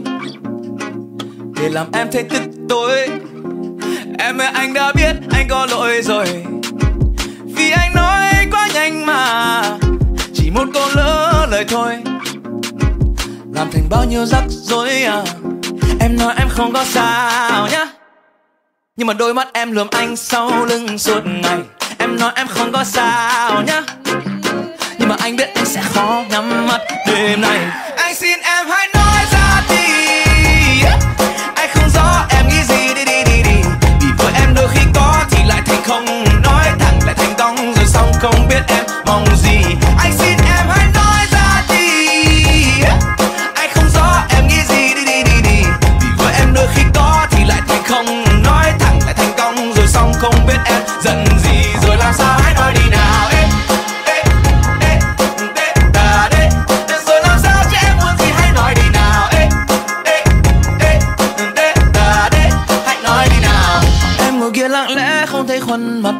để làm em thấy tức tối. Em ơi anh đã biết anh có lỗi rồi, vì anh nói quá nhanh mà, chỉ một câu lỡ lời thôi, làm thành bao nhiêu rắc rối à. Em nói em không có sao nhá, nhưng mà đôi mắt em lườm anh sau lưng suốt ngày. Em nói em không có sao nhá, nhưng mà anh biết anh sẽ khó nhắm mắt đêm nay. Anh xin em hãy nói ra đi, anh không rõ em nghĩ gì đi đi đi đi. Vì với em đôi khi có thì lại thành không, nói thẳng lại thành cong rồi xong không biết em mong gì. Anh xin em hãy nói ra đi, anh không rõ em nghĩ gì đi đi đi đi. Vì với em đôi khi có thì lại thành không, nói thẳng lại thành cong rồi xong không biết em giận gì. Rồi làm sao hãy nói đi nào. Ê, ê, ê, ê, đà đê. Rồi làm sao chứ em muốn gì hãy nói đi nào. Ê, ê, ê, ê, đà đê. Hãy nói đi nào. Em ngồi kia lặng lẽ không thấy khuôn mặt,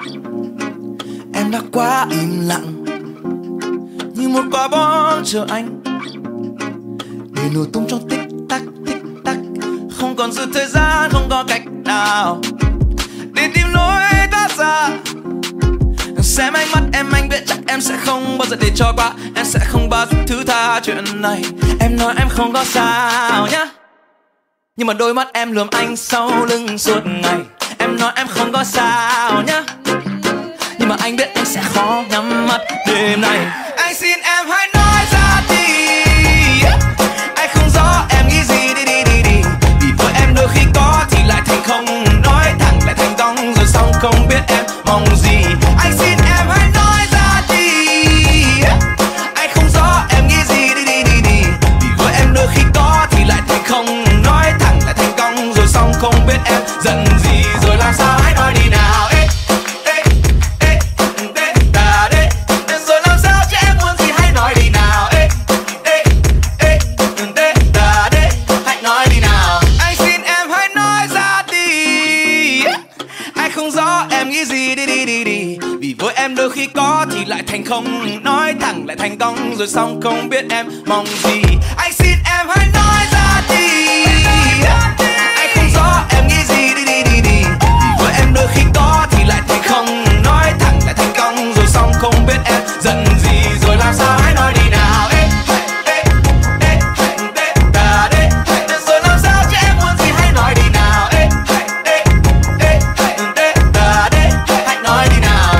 em đã quá im lặng, như một quả bom chờ anh để nổ tung trong tích tắc tích tắc. Không còn sự thời gian, không có cách nào để tìm lối thoát ra. Xem ánh mắt em anh biết chắc em sẽ không bao giờ để cho qua, em sẽ không bao giờ thứ tha chuyện này. Em nói em không có sao nhá, nhưng mà đôi mắt em lườm anh sau lưng suốt ngày. Em nói em không có sao nhá, nhưng mà anh biết anh sẽ khó nhắm mắt đêm nay. Anh xin em hãy nói ra đi, anh không rõ em nghĩ gì đi đi đi đi. Vì với em đôi khi có thì lại thành không, nói thẳng lại thành cong rồi xong không biết em mong gì. Anh xin em hãy nói ra đi, anh không rõ em nghĩ gì đi đi đi đi. Vì với em đôi khi có thì lại thành không, nói thẳng lại thành cong rồi xong không biết em giận gì. Rồi làm sao hãy nói đi nào. Ê, ê, ê, ê, đà đê. Rồi làm sao chứ em muốn gì hãy nói đi nào. Ê, ê, ê, ê, đà đê. Hãy nói đi nào. Anh xin em hãy nói ra đi, anh không rõ em nghĩ gì đi đi đi đi. Vì với em đôi khi có thì lại thành không, nói thẳng lại thành cong rồi xong không biết em mong gì. Anh xin em hãy nói ra đi, anh không rõ em nghĩ gì đi đi đi đi. Vì với em đôi khi có thì lại thành không, nói thẳng lại thành cong rồi xong không biết em giận gì. Rồi làm sao hãy nói đi nào. Ê, ê, ê, ê, đà đê. Rồi làm sao chứ em muốn gì hãy nói đi nào. Ê, ê, ê, ê, đà đê. Hãy nói đi nào.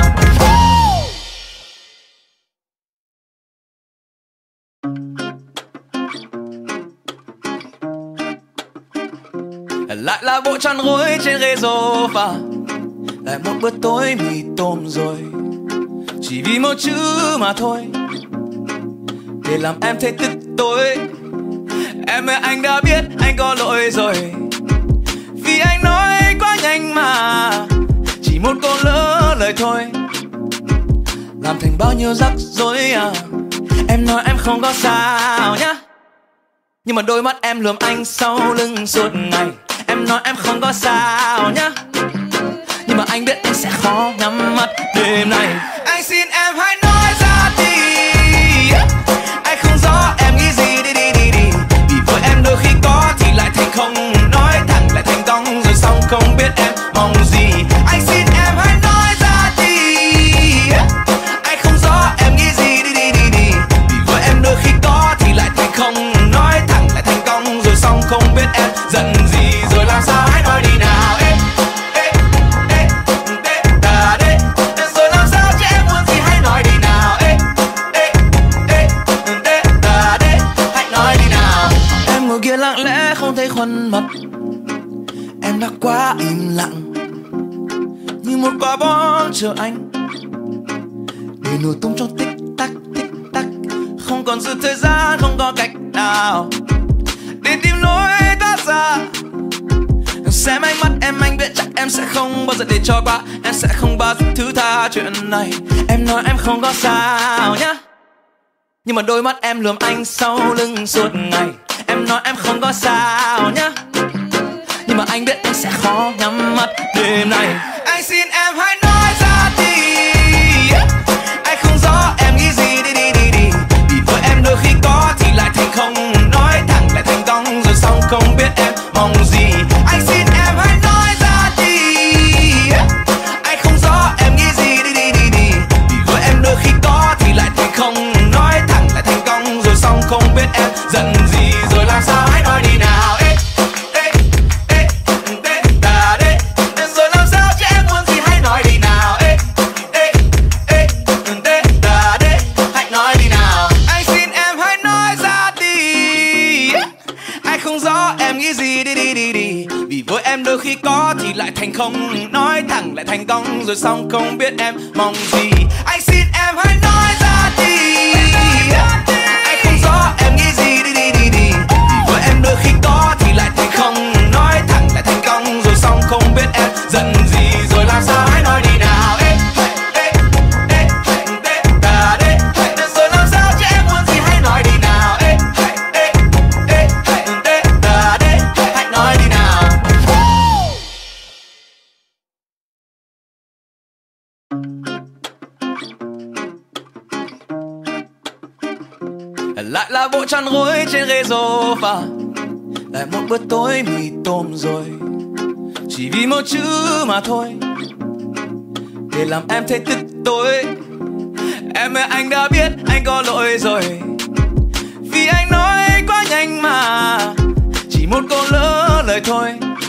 Lại là bộ chăn gối trên ghế sofa, lại một bữa tối mì tôm rồi, chỉ vì một chữ mà thôi, để làm em thấy tức tối. Em ơi anh đã biết anh có lỗi rồi, vì anh nói quá nhanh mà, chỉ một câu lỡ lời thôi, làm thành bao nhiêu rắc rối à. Em nói em không có sao nhá, nhưng mà đôi mắt em lườm anh sau lưng suốt ngày. Em nói em không có sao nhá, nhưng mà anh biết anh sẽ khó nhắm mắt đêm nay. Anh xin em hãy nói ra đi, anh không rõ em nghĩ gì đi đi đi đi. Vì với em đôi khi có thì lại thành không, nói thẳng lại thành cong rồi xong không biết em mong gì. Anh xin em hãy nói ra đi, anh không rõ em nghĩ gì đi đi đi đi. Vì với em đôi khi có thì lại thành không, nói thẳng lại thành cong rồi xong không biết em giận gì. Rồi làm sao hãy nói đi nào. Ê, ê, ê, ê, đà đê. Rồi làm sao chứ em muốn gì hãy nói đi nào. Ê, ê, ê, ê, đà đê. Hãy nói đi nào. Em ngồi kia lặng lẽ không thấy khuôn mặt, em đã quá im lặng, như một quả bom chờ anh để nổ tung trong tích tắc tích tắc. Không còn sự thời gian, không có cách nào để tìm lối thoát ra. Xem ánh mắt em anh biết chắc em sẽ không bao giờ để cho qua, em sẽ không bao giờ thứ tha chuyện này. Em nói em không có sao nhá, nhưng mà đôi mắt em lườm anh sau lưng suốt ngày. Em nói em không có sao nhá, nhưng mà anh sẽ khó nhắm mắt đêm nay. Anh xin em hãy nói ra đi, anh không rõ em nghĩ gì đi đi đi đi. Vì với em đôi khi có thì lại thành không, nói thẳng lại thành cong rồi xong không biết em mong gì. Anh xin em hãy nói ra đi, anh không rõ em nghĩ gì đi đi đi đi. Vì với em đôi khi có thì lại thành không, nói thẳng lại thành cong rồi xong không biết em giận gì. Rồi làm sao hãy nói đi nào. Ê, ê, ê, ê, ta đê. Rồi làm sao chứ em muốn gì hãy nói đi nào. Ê, ê, ê, ê, ta đê. Hãy nói đi nào. Anh xin em hãy nói ra đi, anh không rõ em nghĩ gì đi đi đi đi. Vì với em đôi khi có thì lại thành không, nói thẳng lại thành cong rồi xong không biết em mong gì. Anh xin em hãy nói ra đi, anh không rõ em nghĩ gì đi đi đi đi. Vì với em đôi khi có thì lại thành không, nói thẳng lại thành cong rồi xong không biết em giận gì. Rồi làm sao hãy nói đi nào. Ê, ê, ê, ê, ta đê. Rồi làm sao chứ em muốn gì hãy nói đi nào. Ê, ê, ê, ê, ta đê. Hãy nói đi nào. Lại là bộ chăn gối trên ghế sofa, lại một bữa tối mì tôm rồi, chỉ vì một chữ mà thôi để làm em thấy tức tối. Em ơi anh đã biết anh có lỗi rồi, vì anh nói quá nhanh mà chỉ một câu lỡ lời thôi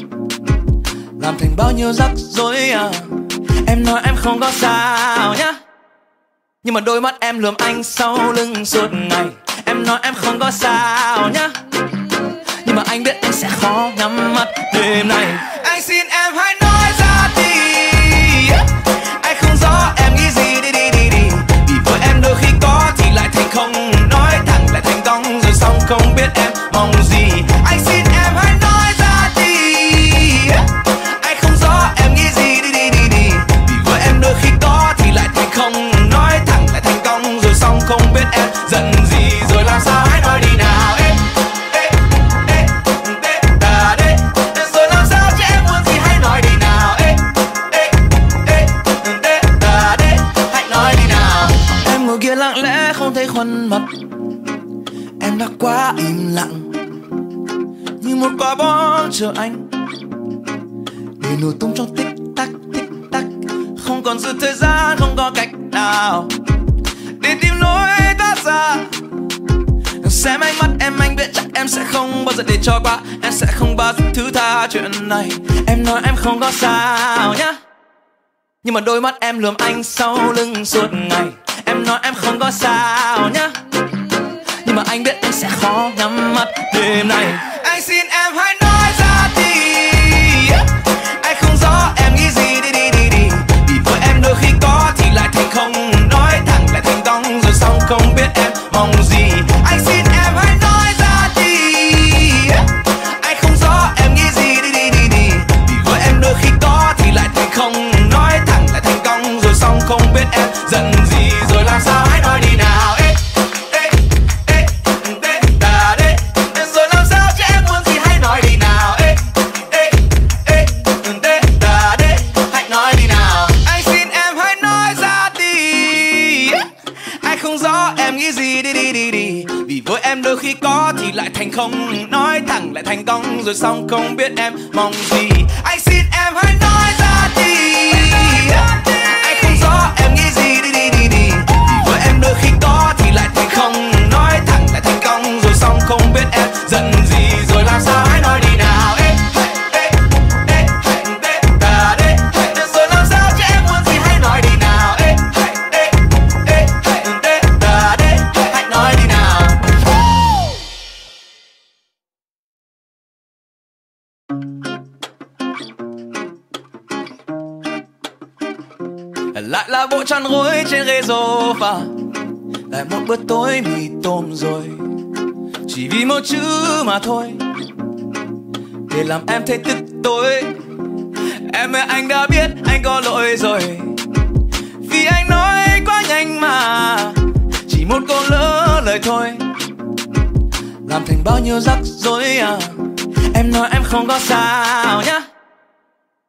làm thành bao nhiêu rắc rối à. Em nói em không có sao nhá, nhưng mà đôi mắt em lườm anh sau lưng suốt ngày. Em nói em không có sao nhá, nhưng mà anh biết anh sẽ khó nhắm mắt đêm nay. Anh xin em hãy nói ra đi, anh không rõ em nghĩ gì đi đi đi đi. Vì với em đôi khi có thì lại thành không, nói thẳng lại thành cong rồi xong không biết em mong gì. Anh xin em hãy nói ra đi, anh không rõ em nghĩ gì đi đi đi đi. Vì với em đôi khi có thì lại thành không, nói thẳng lại thành cong rồi xong không biết em giận gì. Rồi làm sao hãy nói đi nào. Ê, ê, ê, ê, ta đê. Rồi làm sao chứ em muốn gì hãy nói đi nào. Ê, ê, ê, ê, ta đê. Hãy nói đi nào. Em ngồi kia lặng lẽ không thấy khuôn mặt, em đã quá im lặng như một quả bom chờ anh để nổ tung trong tích tắc tích tắc. Không còn dư thời gian, không có cách nào để tìm lối thoát ra. Xem ánh mắt em anh biết chắc em sẽ không bao giờ để cho qua, em sẽ không bao giờ thứ tha chuyện này. Em nói em không có sao nhá, nhưng mà đôi mắt em lườm anh sau lưng suốt ngày. Em nói em không có sao nhá, nhưng mà anh biết anh sẽ khó nhắm mắt đêm nay. Anh xin em hãy nói ra đi, anh không rõ em nghĩ gì đi đi đi đi. Vì với em đôi khi có thì lại thành không, nói thẳng lại thành cong rồi xong không biết em mong gì. Anh xin em hãy nói ra đi, anh không rõ em nghĩ gì đi đi đi đi. Vì với em đôi khi có thì lại thành không, nói thẳng lại thành cong rồi xong không biết em giận gì. Rồi làm sao hãy nói đi nào. Ê, ê, ê, ê, ta đê. Rồi làm sao chứ em muốn gì hãy nói đi nào. Ê, ê, ê, ê, ta đê. Hãy nói đi nào. Anh xin em hãy nói ra đi, anh không rõ em nghĩ gì đi đi đi đi. Vì với em đôi khi có thì lại thành không, nói thẳng lại thành cong rồi xong không biết em mong gì. Anh xin em hãy nói ra đi, anh không rõ em nghĩ gì đi đi đi đi. Vì với em đôi khi có thì lại thành không, nói thẳng lại thành cong rồi xong không biết em giận gì. Rồi làm sao hãy nói đi nào. Ê, ê, ê, ê, ta đê. Rồi làm sao chứ em muốn gì hãy nói đi nào. Ê, ê, ê, ê, ta đê. Hãy nói đi nào. Lại là bộ chăn gối trên ghế sofa, lại một bữa tối mì tôm rồi, chỉ vì một chữ mà thôi để làm em thấy tức tối. Em ơi anh đã biết anh có lỗi rồi, vì anh nói quá nhanh mà chỉ một câu lỡ lời thôi làm thành bao nhiêu rắc rối à. Em nói em không có sao nhá,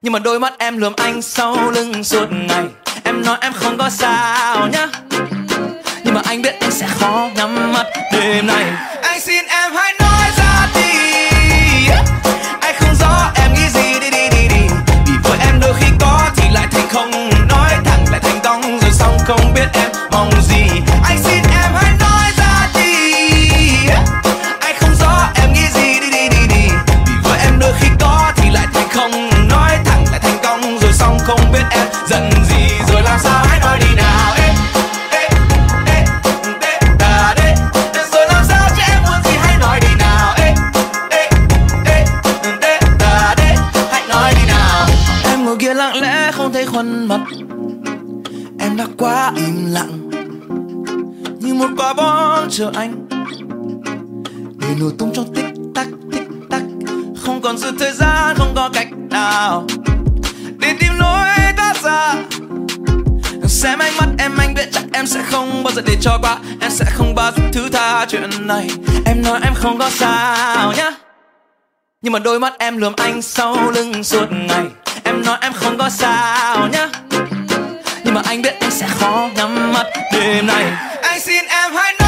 Nhưng mà đôi mắt em lườm anh sau lưng suốt ngày. Em nói em không có sao nhá, nhưng mà anh biết anh sẽ khó nhắm mắt đêm nay. Anh xin em hãy nói ra đi, anh không rõ em nghĩ gì đi đi đi đi. Vì với em đôi khi có thì lại thành không, nói thẳng lại thành cong rồi xong không biết em mong gì. Anh xin em hãy nói ra đi, anh không rõ em nghĩ gì đi đi đi đi. Vì với em đôi khi có thì lại thành không, nói thẳng lại thành cong rồi xong không biết em giận gì. Rồi làm sao hãy nói đi nào. Ê, ê, ê, ê, đà đê. Rồi làm sao chứ em muốn gì hãy nói đi nào. Ê, ê, ê, ê, đà đê. Hãy nói đi nào. Em ngồi kia lặng lẽ không thấy khuôn mặt, em đã quá im lặng như một quả bom chờ anh để nổ tung trong tích tắc tích tắc. Không còn sự thời gian, không có cách nào để tìm lối thoát ra. Xem ánh mắt em anh biết chắc em sẽ không bao giờ để cho qua. Em sẽ không bao giờ thứ tha chuyện này. Em nói em không có sao nhá, nhưng mà đôi mắt em lườm anh sau lưng suốt ngày. Em nói em không có sao nhá, nhưng mà anh biết anh sẽ khó nhắm mắt đêm nay. Anh xin em hãy nói